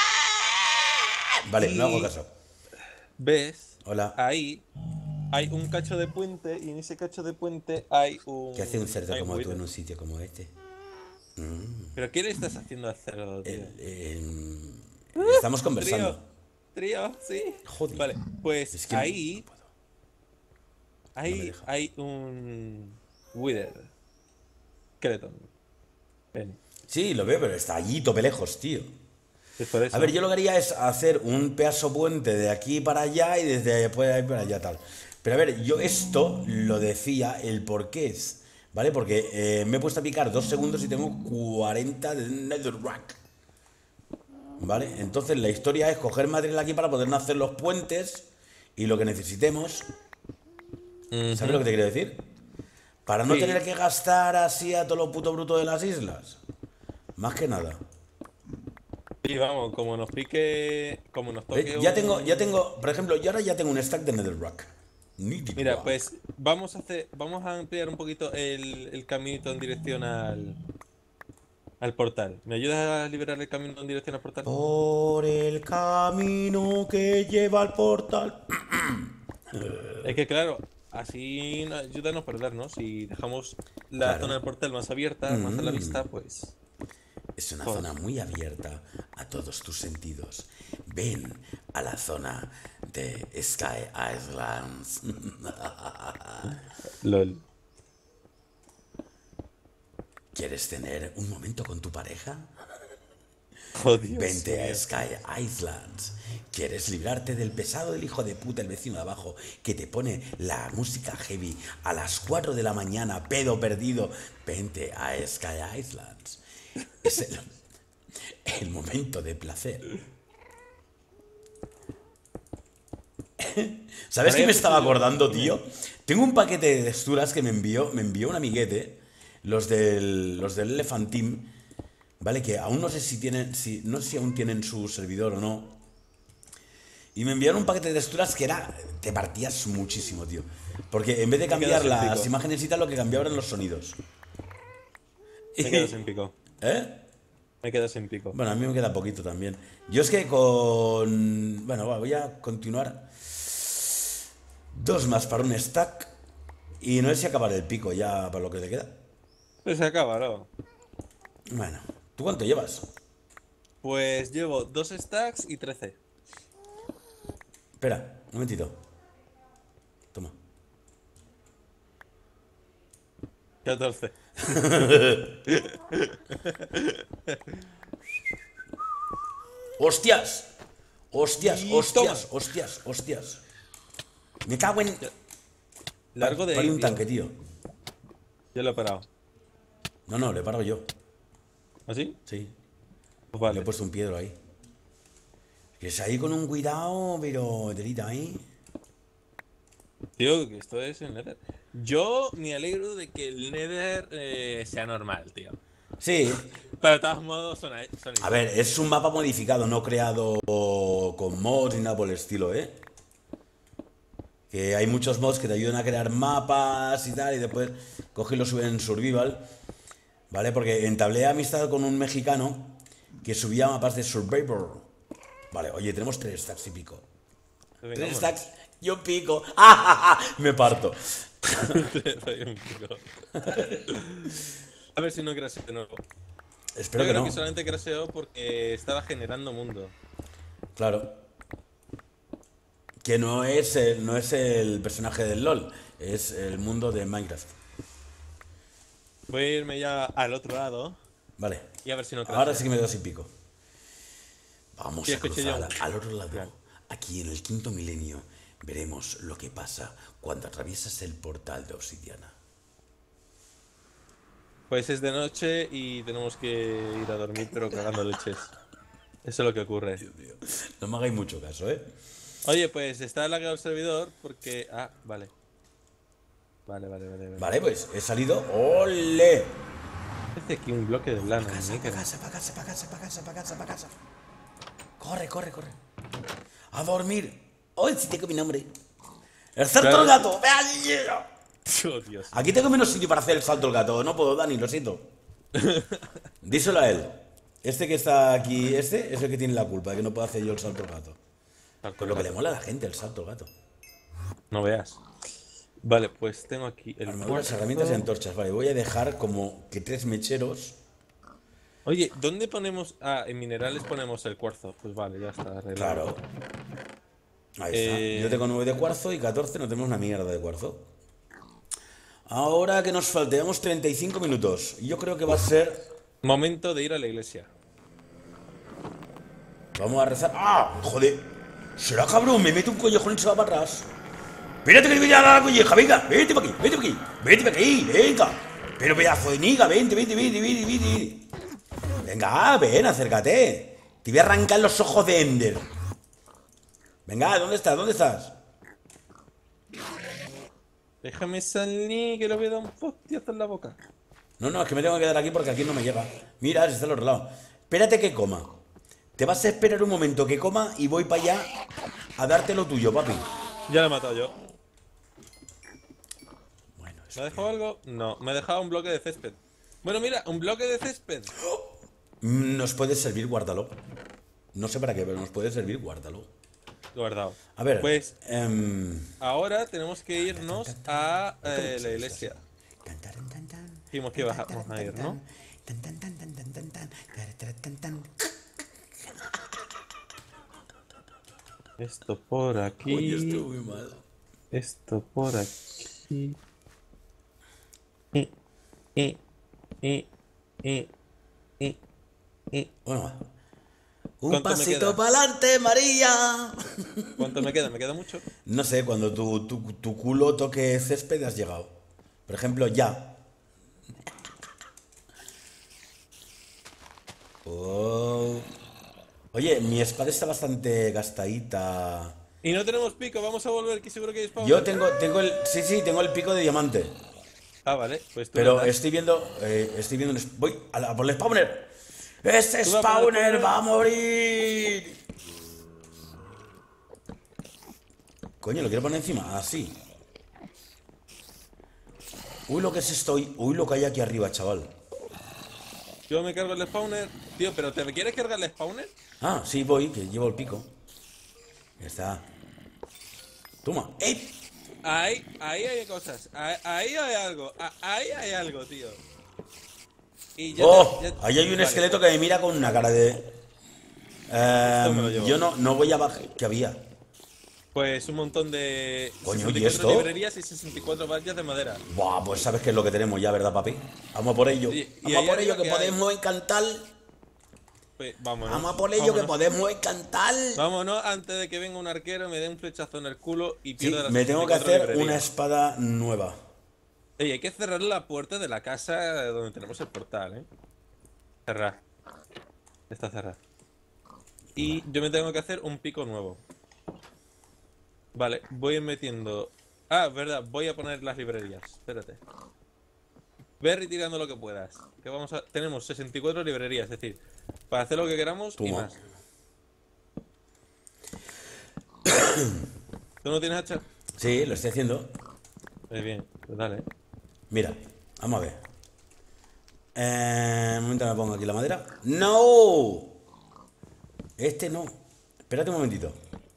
Vale, Y- no hago caso. ¿Ves? Hola. Ahí hay un cacho de puente. Y en ese cacho de puente hay un. ¿Qué hace un cerdo hay como tú Wither. en un sitio como este? ¿Pero qué le estás haciendo al cerdo, tío? Estamos conversando. Trío, sí. Joder. Vale, pues Es que ahí. no puedo. Ahí me deja. hay un. Wither. Skeleton. Ven. Sí, lo veo, pero está allí tope lejos, tío. Es por eso. A ver, yo lo que haría es hacer un pedazo puente de aquí para allá y desde después de ahí para allá tal. Pero a ver, yo esto lo decía, el por qué es, ¿vale? Porque me he puesto a picar 2 segundos y tengo 40 de netherrack. ¿Vale? Entonces la historia es coger material aquí para poder hacer los puentes y lo que necesitemos. ¿Sabes lo que te quiero decir? Para no Sí. tener que gastar así a todo lo puto bruto de las islas. Más que nada. Sí, vamos, como nos pique, como nos toque Ya tengo, por ejemplo, yo ahora ya tengo un stack de netherrack. Needed Mira, rock. pues vamos a ampliar un poquito el caminito en dirección al portal. ¿Me ayudas a liberar el camino en dirección al portal? Por el camino que lleva al portal. Es que claro, así ayuda a no perdernos. Si dejamos la Claro. zona del portal más abierta, más a la vista, pues... Es una joder. zona muy abierta a todos tus sentidos. Ven a la zona de Sky Islands. LOL. ¿Quieres tener un momento con tu pareja? Oh, Dios Vente a mío. Sky Islands. ¿Quieres librarte del pesado del hijo de puta, el vecino de abajo, que te pone la música heavy a las 4 de la mañana, pedo perdido? Vente a Sky Islands. Es el momento de placer. ¿Sabes qué me estaba acordando, tío? Tengo un paquete de texturas que me envió un amiguete, los del Elephant Team, ¿vale? Que aún no sé si tienen, no sé si aún tienen su servidor o no. Y me enviaron un paquete de texturas que te partías muchísimo, tío. Porque en vez de Me quedas cambiar sin las pico. imágenes y tal, lo que cambiaba eran los sonidos. Me quedas en pico. ¿Eh? Me quedas en pico. Bueno, a mí me queda poquito también. Yo es que con... Bueno, voy a continuar. 2 más para un stack. Y no sé si acabar el pico ya para lo que le queda. Pues se acaba, ¿no? Bueno, ¿tú cuánto llevas? Pues llevo 2 stacks y 13. Espera, un momentito. Toma. 14. ¡Hostias! ¡Hostias, Y hostias, toma. hostias, hostias! Me cago en... Largo de Pare ahí, un tío. tanque, tío. Ya lo he parado. No, le paro yo. ¿Así? Sí, Pues le vale. he puesto un piedro ahí. Que es ahí con un cuidado, pero telita ahí. Tío, que esto es el Nether. Yo me alegro de que el Nether sea normal, tío. Sí, Pero de todos modos son a ver, es un mapa modificado, no creado con mods ni nada por el estilo, ¿eh? Que hay muchos mods que te ayudan a crear mapas y tal, y después cogen y lo suben en Survival, ¿vale? Porque entablé amistad con un mexicano que subía mapas de Survivor. Vale, oye, tenemos 3 stacks y pico. Venga, 3 vámonos. stacks, yo pico. ¡Ah, ja, ja! Me parto. Soy un pico. A ver si no craseo de nuevo. Espero Yo que creo no. que solamente craseó porque estaba generando mundo. Claro. Que no es el personaje del LOL, es el mundo de Minecraft. Voy a irme ya al otro lado Vale. y a ver si no craseo. Ahora sí que me quedo sin pico. Vamos Sí, a escuché cruzar yo. al otro lado. Claro. Aquí en el quinto milenio veremos lo que pasa cuando atraviesas el portal de obsidiana. Pues es de noche y tenemos que ir a dormir, pero cagando leches. Eso es lo que ocurre. Dios mío. No me hagáis mucho caso, ¿eh? Oye, pues está lagueado el servidor porque... Ah, vale. Vale. Vale, pues he salido. ¡Ole! Parece aquí un bloque de lana. Para casa, ¿eh? para casa, para casa, para casa, para casa, para casa, para casa. Corre, corre, corre. A dormir. ¡Ay, si tengo mi nombre! ¡El salto Claro. del gato! ¡Ve allí! Oh, Dios. Aquí tengo menos sitio para hacer el salto del gato. No puedo, Dani, lo siento. Díselo a él. Este que está aquí, este es el que tiene la culpa de que no puedo hacer yo el salto del gato. Con lo que le mola a la gente, el salto del gato. No veas. Vale, pues tengo aquí el Armaduras, cuarzo. herramientas y antorchas. Vale, voy a dejar como que 3 mecheros. Oye, ¿dónde ponemos...? Ah, en minerales ponemos el cuarzo. Pues vale, ya está arreglado. Claro. Ahí está. Eh, Yo tengo 9 de cuarzo y 14 no tenemos una mierda de cuarzo. Ahora que nos falta, llevamos 35 minutos. Yo creo que va a ser... Momento de ir a la iglesia. Vamos a rezar. ¡Ah! ¡Joder! Será cabrón, me mete un collejón y se va para atrás. Espérate que te voy a dar la colleja, venga, vete para aquí, vete para aquí, vete para aquí, venga. Pero pedazo de niga, vente. Venga, ven, acércate. Te voy a arrancar los ojos de Ender. Venga, ¿dónde estás? Déjame salir, que lo voy a dar un postiazo en la boca. No, es que me tengo que quedar aquí porque aquí no me llega. Mira, si está al otro lado. Espérate que coma. Te vas a esperar un momento que coma y voy para allá a darte lo tuyo, papi. Ya lo he matado yo. Bueno, ¿Me ha dejado algo? No, me ha dejado un bloque de césped. Bueno, mira, un bloque de césped. nos puede servir, guárdalo. No sé para qué, pero nos puede servir, guárdalo. Guardado. A ver, Pues ahora tenemos que irnos a la iglesia. Dijimos que vamos a ir, ¿no? Esto por aquí. Oye, estoy muy mal. Esto por aquí. Eh, eh, eh, eh, eh, eh. Bueno, un ¿Cuánto me pasito queda? para adelante, María. ¿Cuánto me queda? ¿Me queda mucho? No sé, cuando tu culo toque césped has llegado. Por ejemplo, ya. Oh. Oye, mi espada está bastante gastadita. Y no tenemos pico, vamos a volver, que seguro que hay spawner. Yo tengo el. Sí, tengo el pico de diamante. Ah, vale, pues tú Pero me das. estoy viendo. Voy a por el spawner. ¡Ese Tú vas por el spawner spawner. va a morir! Coño, lo quiero poner encima. Así. Uy, lo que es esto. Uy, lo que hay aquí arriba, chaval. Yo me cargo el spawner. Tío, ¿pero te quieres cargar el spawner? Ah, sí, voy, que llevo el pico. Ya está. Toma. ¡Ey! Ahí hay cosas. Ahí hay algo. Ahí hay algo, tío. Y ya ¡Oh! ya- Ahí hay un vale, esqueleto que me mira con una cara de. me lo llevo. Yo no voy a bajar. ¿Qué había? Pues un montón de. Coño, ¿y 64 esto? librerías y 64 vallas de madera. Buah, pues sabes qué es lo que tenemos ya, ¿verdad, papi? Vamos a por ello. Y Vamos a ahí por ello, arriba que que hay. podemos encantar. Pues vámonos. Vamos a por ello, que Vámonos. podemos encantar. Vámonos antes de que venga un arquero, me dé un flechazo en el culo y Sí, pierda las me tengo que 64 hacer librerías. una espada nueva. Ey, hay que cerrar la puerta de la casa donde tenemos el portal, ¿eh? Cerrar. Está cerrada. Y yo me tengo que hacer un pico nuevo. Vale, voy a ir metiendo... Ah, verdad, voy a poner las librerías. Espérate. Ve retirando lo que puedas. Que vamos a... Tenemos 64 librerías, es decir, para hacer lo que queramos y Toma. más. ¿Tú no tienes hacha? Sí, lo estoy haciendo. Bien, pues dale. Mira, vamos a ver. Un momento, me pongo aquí la madera. ¡No! Este no. Espérate un momentito.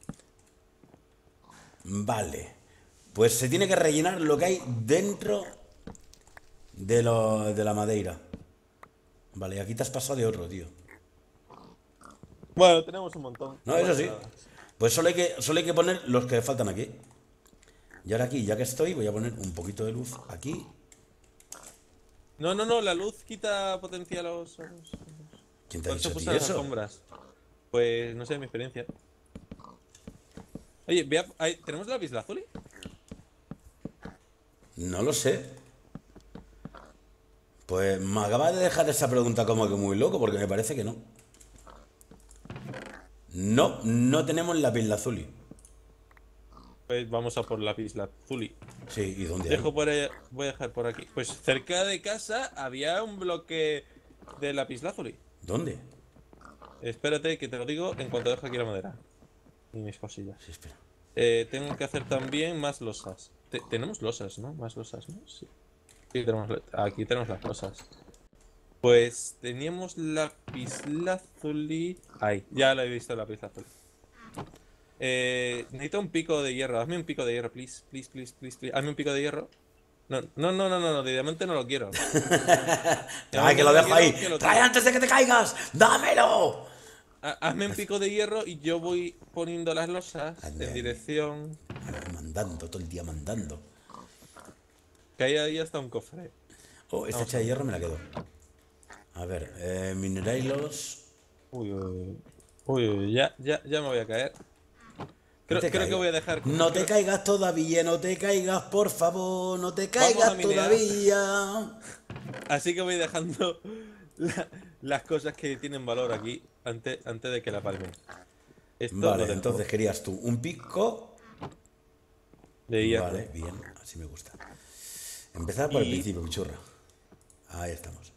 Vale. Pues se tiene que rellenar lo que hay dentro de la madera. Vale, aquí te has pasado de otro, tío. Bueno, tenemos un montón. No, eso sí. Pues solo hay que poner los que faltan aquí. Y ahora aquí, ya que estoy, voy a poner un poquito de luz aquí. No, la luz quita potencia a los... ¿Quién te ha Por eso dicho a ti puse las eso? alfombras. Pues no sé, mi experiencia. Oye, ¿tenemos lapislázuli? No lo sé. Pues me acaba de dejar esa pregunta como que muy loco, porque me parece que no. No tenemos lapislázuli. Pues vamos a por lapislázuli. Sí, ¿y dónde hay? Dejo por ahí, voy a dejar por aquí. Pues cerca de casa había un bloque de lapislázuli. ¿Dónde? Espérate que te lo digo en cuanto dejo aquí la madera. Y mis cosillas. Sí, espera. Tengo que hacer también más losas. Tenemos losas, ¿no? Más losas, ¿no? Sí. Aquí tenemos las losas. Pues teníamos lapislázuli. Ahí, ya lo he visto el lapislázuli. Necesito un pico de hierro. Hazme un pico de hierro, please. Hazme un pico de hierro. No, de diamante no lo quiero. ¡Ay, que lo dejo ahí! Que lo ¡Trae tengo. antes de que te caigas! ¡Dámelo! Hazme un pico de hierro y yo voy poniendo las losas Anda. en dirección. Mandando, todo el día mandando. Que ahí hasta un cofre. Oh, esta hacha de hierro me la quedo. A ver, minerailos. Uy. Uy, ya me voy a caer. Creo que voy a dejar... No te caigas todavía, no te caigas, por favor, no te Vamos a caigas minear. todavía. Así que voy dejando las cosas que tienen valor aquí antes de que la palmen. Esto lo Vale, dejo entonces querías tú un pico. de hierro. Vale, bien, así me gusta. Empezar por el Y- principio, pichurra. Ahí estamos.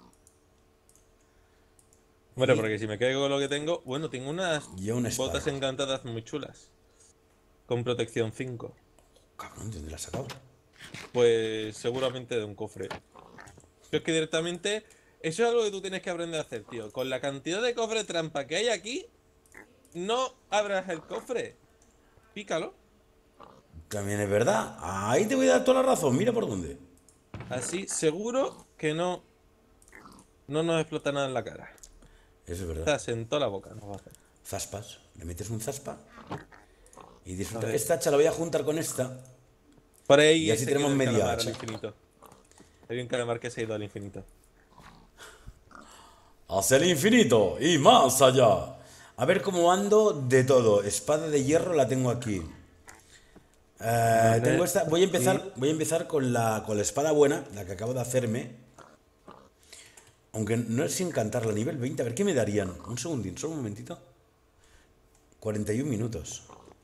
Bueno, Y- porque si me caigo con lo que tengo... Bueno, tengo unas Y una espada. botas encantadas muy chulas. Con protección 5. Cabrón, ¿de dónde la has sacado? Pues seguramente de un cofre. Pero es que directamente... Eso es algo que tú tienes que aprender a hacer, tío. Con la cantidad de cofre trampa que hay aquí, no abras el cofre. Pícalo. También es verdad. Ahí te voy a dar toda la razón. Mira por dónde. Así seguro que no nos explota nada en la cara. Eso es verdad. Estás en toda la boca, nos va a hacer. Zaspas. Le metes un zaspa. Y A disfruta. ver. Esta hacha la voy a juntar con esta. Por ahí Y así se tenemos queda el media calamar hacha. al infinito. Hay un calamar que se ha ido al infinito. Hacia el infinito y más allá. A ver cómo ando de todo. Espada de hierro la tengo aquí. Tengo esta. Voy a empezar con la espada buena, la que acabo de hacerme. Aunque no es sin cantarla, nivel 20. A ver qué me darían. Un segundín, solo un momentito. 41 minutos.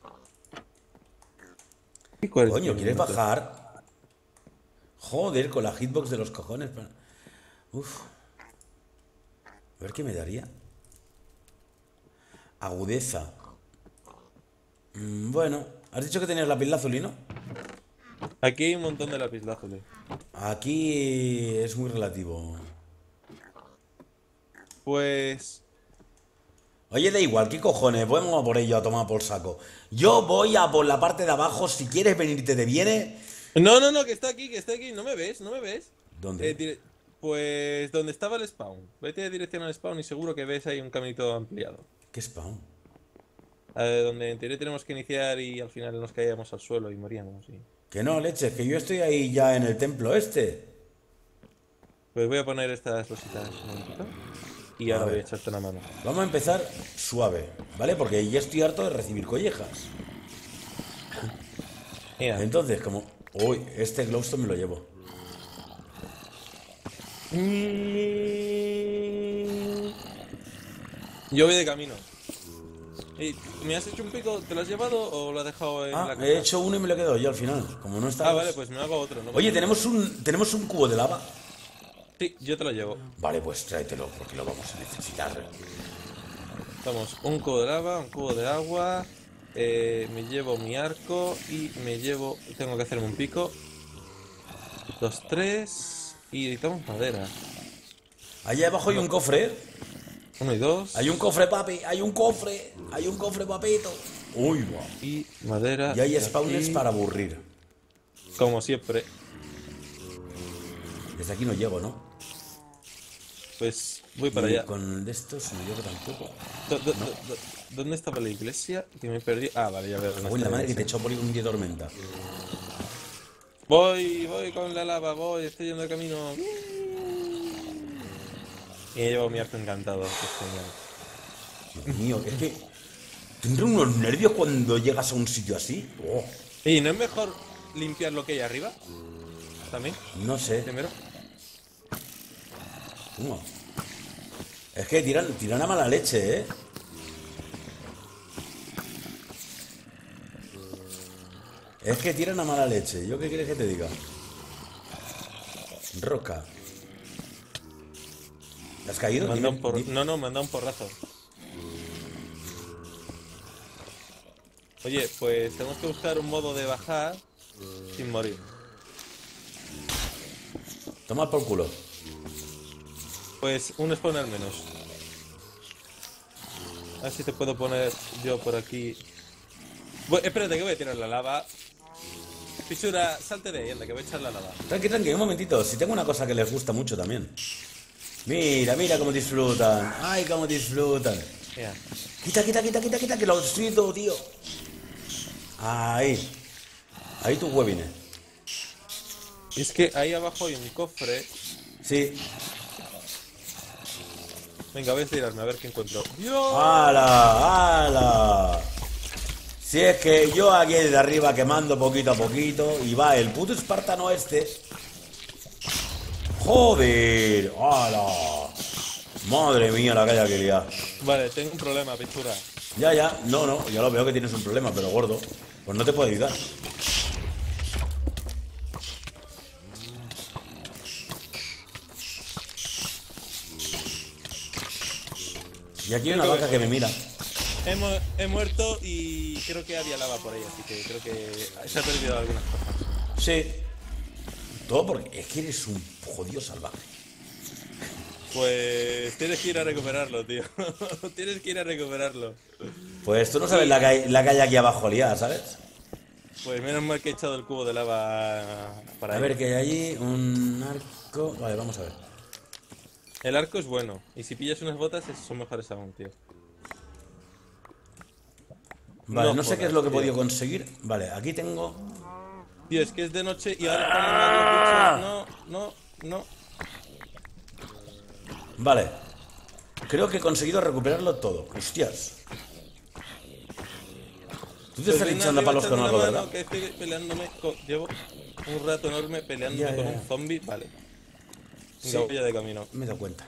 Coño, ¿quieres bajar? Joder, con la hitbox de los cojones. Uf. A ver qué me daría. Agudeza. Bueno, has dicho que tenías la pila azul, ¿no? Aquí hay un montón de lapislazules. Aquí es muy relativo. Pues... Oye, da igual, ¿qué cojones? Vamos a por ello a tomar por saco. Yo voy a por la parte de abajo. Si quieres venirte, te viene. No, que está aquí, que está aquí. ¿No me ves? ¿No me ves? ¿Dónde? Pues donde estaba el spawn. Vete de dirección al spawn y seguro que ves ahí un caminito ampliado. ¿Qué spawn? Donde en teoría tenemos que iniciar y al final nos caíamos al suelo y moríamos. Que no, leche, que yo estoy ahí ya en el templo este. Pues voy a poner estas rositas un momentito. Y A ahora voy a ver. echarte una mano. Vamos a empezar suave, ¿vale? Porque ya estoy harto de recibir collejas. Mira. Entonces, como... Uy, este glowstone me lo llevo. Yo voy de camino. ¿Me has hecho un pico? ¿Te lo has llevado o lo has dejado en la Ah, casa? he hecho uno y me lo he quedado yo al final. Como no está... Ah, vale, pues me hago otro. ¿No? Oye, tenemos un cubo de lava. Sí, yo te lo llevo. Vale, pues tráetelo, porque lo vamos a necesitar. Vamos, un cubo de lava, un cubo de agua. Me llevo mi arco y me llevo... Tengo que hacerme un pico. 2, 3. Y necesitamos madera. Allá abajo hay un cofre, ¿eh? 1 y 2. Hay un cofre, papi, hay un cofre. Hay un cofre, papito. Uy, guau. Y madera. Y hay de spawners aquí. para aburrir. Como siempre. Desde aquí no llego, ¿no? Pues voy para Y allá. con de estos no llego tampoco. ¿Dónde estaba la iglesia? Que me perdí. Ah, vale, ya veo. dónde Uy, está la madre que iglesia. te echó por ir un día de tormenta. Voy con la lava, estoy yendo de camino. Y me llevo mi arco encantado, que es genial. Dios mío, es que tendré unos nervios cuando llegas a un sitio así. Oh, ¿Y no es mejor limpiar lo que hay arriba? ¿También? no sé. Primero. ¿Cómo? Es que tiran a mala leche, ¿eh? Es que tiran a mala leche. ¿Yo qué quieres que te diga? Roca. ¿Te has caído? Manda Dime, un por... di- No, manda un porrazo. Oye, pues tenemos que buscar un modo de bajar sin morir. Toma por culo. Pues un spawner menos. A ver si te puedo poner yo por aquí. Espérate que voy a tirar la lava. Fisura, salte de ahí, anda, que voy a echar la lava. Tranqui, un momentito. Si tengo una cosa que les gusta mucho también. Mira cómo disfrutan. Ay, cómo disfrutan. Mira. Quita, que lo siento, tío. Ahí. Ahí tu webine. Es que ahí abajo hay un cofre. Sí. Venga, voy a tirarme a ver qué encuentro. ¡Dios! ¡Hala! ¡Hala! Si es que yo aquí desde arriba quemando poquito a poquito y va el puto espartano este. ¡Joder! ¡Hala! Madre mía la calle que liar. Vale, tengo un problema, pintura. Ya, no, ya lo veo que tienes un problema, pero gordo, pues no te puedo ayudar. Y aquí hay una vaca que me mira. He muerto y creo que había lava por ahí, así que creo que se ha perdido algunas cosas. Sí. Todo porque es que eres un jodido salvaje. Pues tienes que ir a recuperarlo, tío. Tienes que ir a recuperarlo. Pues tú no sabes la que hay aquí abajo liada, ¿sabes? Pues menos mal que he echado el cubo de lava para A ahí. ver qué hay allí. Un arco. Vale, vamos a ver. El arco es bueno. Y si pillas unas botas, son mejores aún, tío. Vale, No no sé qué jodas, es lo que he tío. podido conseguir. Vale, aquí tengo. Tío, es que es de noche y ahora cuando me hago no. Vale. Creo que he conseguido recuperarlo todo. Hostias. Tú te estás hinchando a palos con algo, ¿verdad? Que estoy peleándome llevo un rato enorme peleándome Ya. con un zombie. Vale. Sí. Venga, voy ya de camino. Me he dado cuenta.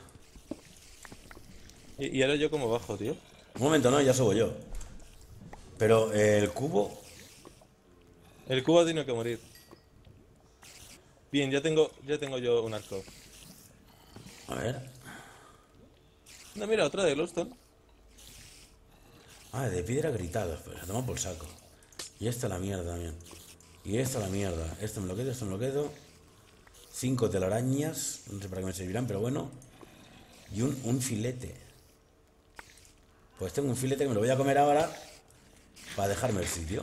Y ahora yo como bajo, tío. Un momento, no, ya subo yo. Pero el cubo. El cubo tiene que morir. Bien, ya tengo yo un arco. A ver. No, mira, otra de glowstone. Ah, de piedra gritada. Pues la toma por saco. Y esta la mierda también. Y esta la mierda. Esto me lo quedo, esto me lo quedo. 5 telarañas. No sé para qué me servirán, pero bueno. Y un filete. Pues tengo un filete que me lo voy a comer ahora. Para dejarme el sitio.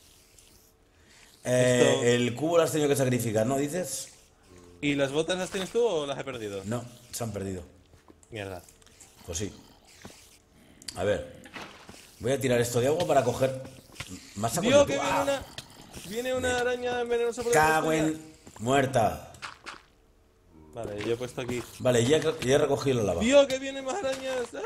El cubo lo has tenido que sacrificar, ¿no? ¿Dices? ¿Y las botas las tienes tú o las he perdido? No, se han perdido. Mierda. Pues sí. A ver. Voy a tirar esto de agua para coger más agua. Dios, que viene una araña venenosa por detrás Cago tuya. en... Muerta. Vale, yo he puesto aquí. Vale, ya he recogido la lava. Dios, que vienen más arañas. ¡Ah!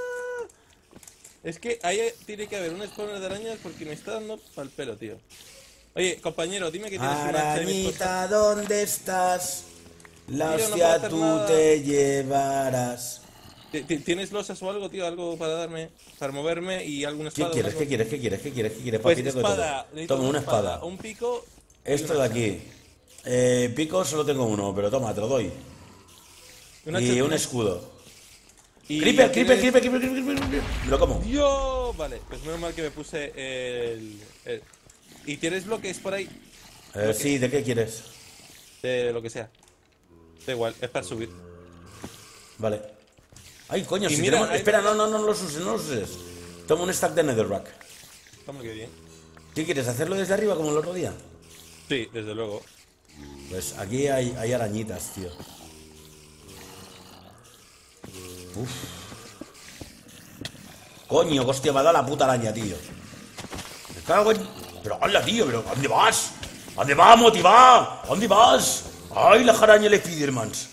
Es que ahí tiene que haber un spawner de arañas porque me está dando pa'l pelo, tío. Oye, compañero, dime que tienes un hacha de mis cosas. Arañita, ¿dónde estás? La Tío, no hostia puedo hacer tú nada. te llevarás. ¿Tienes losas o algo, tío? Algo para darme, para moverme y alguna ¿Qué espada. o quieres? algo? ¿Qué quieres? ¿Qué quieres? ¿Qué quieres? ¿Qué quieres? Pues Papi, tengo de espada. todo. Necesito Toma, una espada. un pico. y Esto una de hacha. aquí. Pico solo tengo uno, pero toma, te lo doy. Un hacha Y un tienes. escudo. Y Creeper. tienes- Me lo como. Dios, vale, pues menos mal que me puse el- ¿Y tienes bloques por ahí? Sí, ¿de qué quieres? De lo que sea. Da igual, es para subir. Vale. Ay, coño, Y si mira, tenemos... hay- Espera, no los uses, no los uses. Toma un stack de netherrack. Hombre, qué bien. ¿Qué quieres? ¿Hacerlo desde arriba como el otro día? Sí, desde luego. Pues aquí hay arañitas, tío. Uf. Coño, hostia, me ha dado la puta araña, tío. Me cago en... Pero hola, tío, pero ¿a dónde vas? ¿A dónde vas, motivá? ¿A dónde vas? Ay, la araña de Spidermans.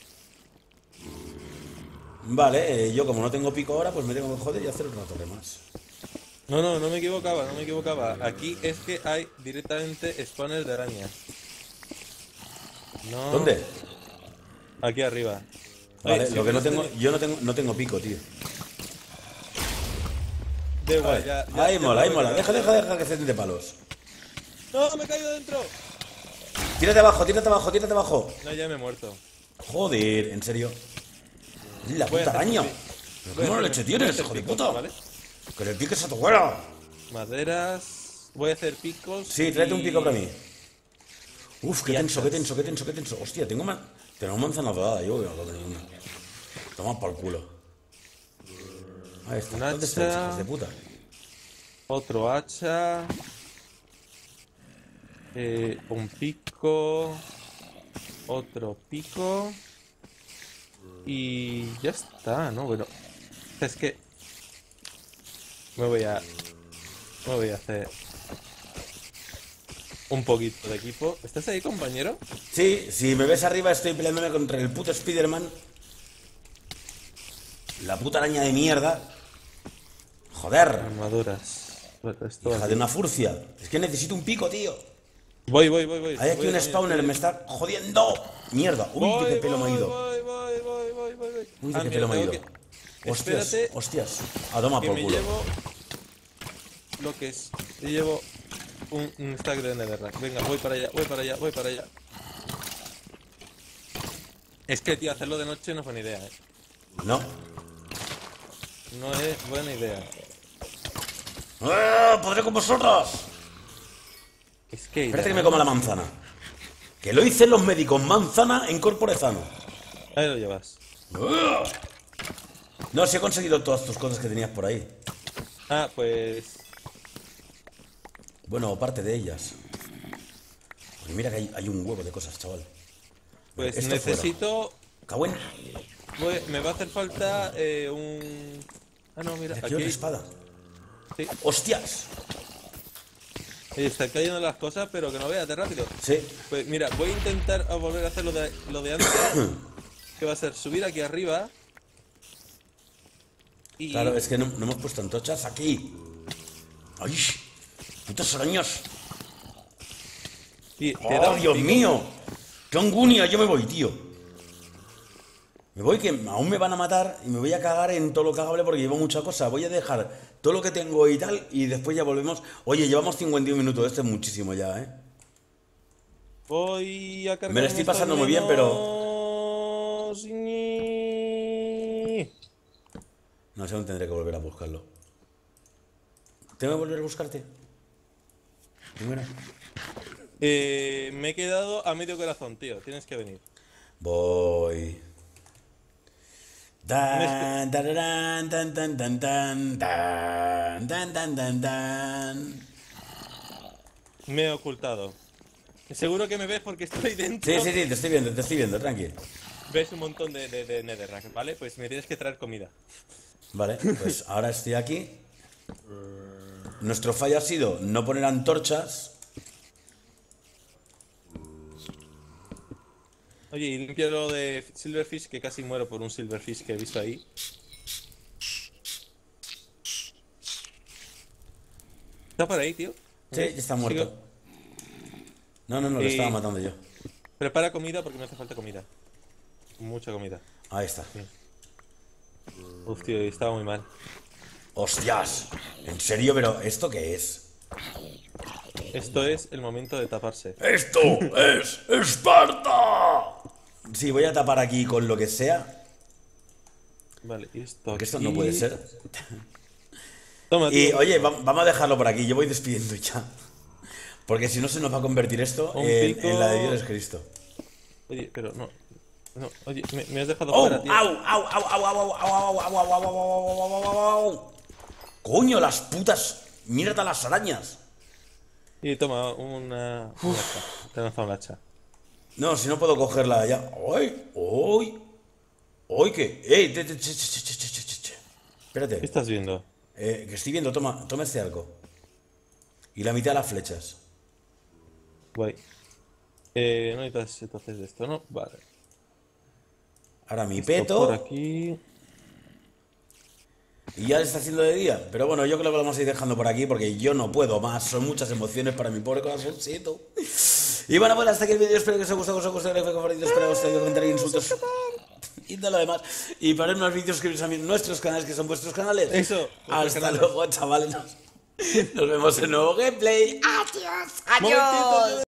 Vale, yo como no tengo pico ahora, pues me tengo que joder y hacer una torre más. No me equivocaba. Aquí es que hay directamente spawners de arañas. No. ¿Dónde? Aquí arriba. Vale, Oye, lo que no si tengo... quieres Yo no tengo pico, tío. Da igual, ya. Ahí ya mola, ahí te mola. lo- Deja que se den de palos. ¡No, me he caído dentro! Tírate abajo, tírate abajo, tírate abajo. No, ya me he muerto. Joder, en serio. La Voy a puta hacer araña. subir. ¿Pero Voy a cómo hacer- leche voy a tienes, hacer hijo de picos, puta? ¿vale? Que le piques a tu abuela. Maderas. Voy a hacer picos. Sí, tráete un pico para mí. Uf, qué Y tenso, qué hachas. tenso, qué tenso, qué tenso. Hostia, tengo manzana dorada, yo veo una. Toma por culo. Ahí está. Un ¿Dónde estáis, hacha. hijos de puta? Otro hacha. Un pico. Otro pico. Y ya está, ¿no? Bueno. Es que. Me voy a hacer un poquito de equipo. ¿Estás ahí, compañero? Sí, si me ves arriba estoy peleándome contra el puto Spiderman. La puta araña de mierda. Joder. Armaduras. Bueno, esto Hija de una furcia. Es que necesito un pico, tío. Voy. Hay aquí un spawner, me está jodiendo. Mierda. Uy, qué pelo me ha ido. Voy. Uy, qué pelo me ha ido. Hostias, Espérate, hostias. A toma que por me culo. llevo lo que es. Me llevo un stack de netherrack. Venga, voy para allá. Es que, tío, hacerlo de noche no es buena idea, No. No es buena idea. ¡Podré con vosotros! Es que... Espérate que me coma la manzana. Que lo dicen los médicos. Manzana en corpore sano. Ahí lo llevas. No, si he conseguido todas tus cosas que tenías por ahí. Ah, pues... Bueno, parte de ellas. Porque mira que hay un huevo de cosas, chaval. Pues Esto necesito... Cagüen. Me va a hacer falta un... Ah, no, mira, Aquí aquí... hay una espada. Sí. ¡Hostias! Están cayendo las cosas, pero que no veas de rápido. Sí. Pues mira, voy a intentar volver a hacer lo de antes. Que va a ser subir aquí arriba. Y... Claro, es que no hemos puesto antorchas aquí. ¡Ay! ¡Putas arañas! y te da ¡Oh, un Dios pico. mío! ¡Qué angunia! Yo me voy, tío. Me voy que aún me van a matar y me voy a cagar en todo lo cagable porque llevo mucha cosa. Voy a dejar todo lo que tengo y tal y después ya volvemos. Oye, llevamos 51 minutos. Esto es muchísimo ya, ¿eh? Voy a cargar. Me lo estoy pasando muy bien, pero... No sé, aún tendré que volver a buscarlo. ¿Tengo que volver a buscarte? Primero. Me he quedado a medio corazón, tío. Tienes que venir. Voy. Dan, tararán, tan, tan, tan, tan, tan, tan, tan, tan, tan. Me he ocultado. Seguro que me ves porque estoy dentro. Sí, te estoy viendo, tranqui. Ves un montón de netherrack, ¿vale? Pues me tienes que traer comida. Vale, pues ahora estoy aquí. Nuestro fallo ha sido no poner antorchas. Oye, y limpia lo de Silverfish, que casi muero por un Silverfish que he visto ahí. ¿Está por ahí, tío? Sí, ya está muerto. Sigo. No, lo estaba matando yo. Prepara comida porque me hace falta comida. Mucha comida. Ahí está. Uf, tío, estaba muy mal. ¡Hostias! ¿En serio? ¿Pero esto qué es? Esto es el momento de taparse. ¡Esto es Esparta! Sí, voy a tapar aquí con lo que sea. Vale, y esto Porque esto aquí. no puede ser. Toma, Y tío. oye, vamos a dejarlo por aquí. Yo voy despidiendo ya. Porque si no se nos va a convertir esto Un pico. en la de Dios Cristo. Oye, pero no. No, oye, me has dejado ¡Oh! fuera, tío. ¡Au! ¡Au! ¡Au! ¡Au! ¡Au! ¡Au! ¡Au! ¡Au! ¡Au! ¡Au! ¡Au! ¡Au! ¡Coño, las putas! ¡Mierda las arañas! Y toma un hacha. Te he lanzado un hacha. No, si no puedo cogerla ya. ¡Ay! ¡Ay! ¡Ay! ¿Qué? ¡Ey! Espérate. ¿Qué estás viendo? Que estoy viendo. Toma este arco. Y la mitad de las flechas. Guay. No necesitas entonces de esto, ¿no? Vale. Ahora mi Esto peto. por aquí. Y ya está haciendo de día. Pero bueno, yo creo que lo vamos a ir dejando por aquí porque yo no puedo más. Son muchas emociones para mi pobre corazoncito. Y bueno, pues hasta aquí el vídeo. Espero que os haya gustado, espero que os haya comentado insultos y todo lo demás. Y para ver más vídeos, suscribiros a nuestros canales que son vuestros canales. Eso, vuestros Hasta luego, chavales. Nos vemos en nuevo gameplay. Adiós. Momentito,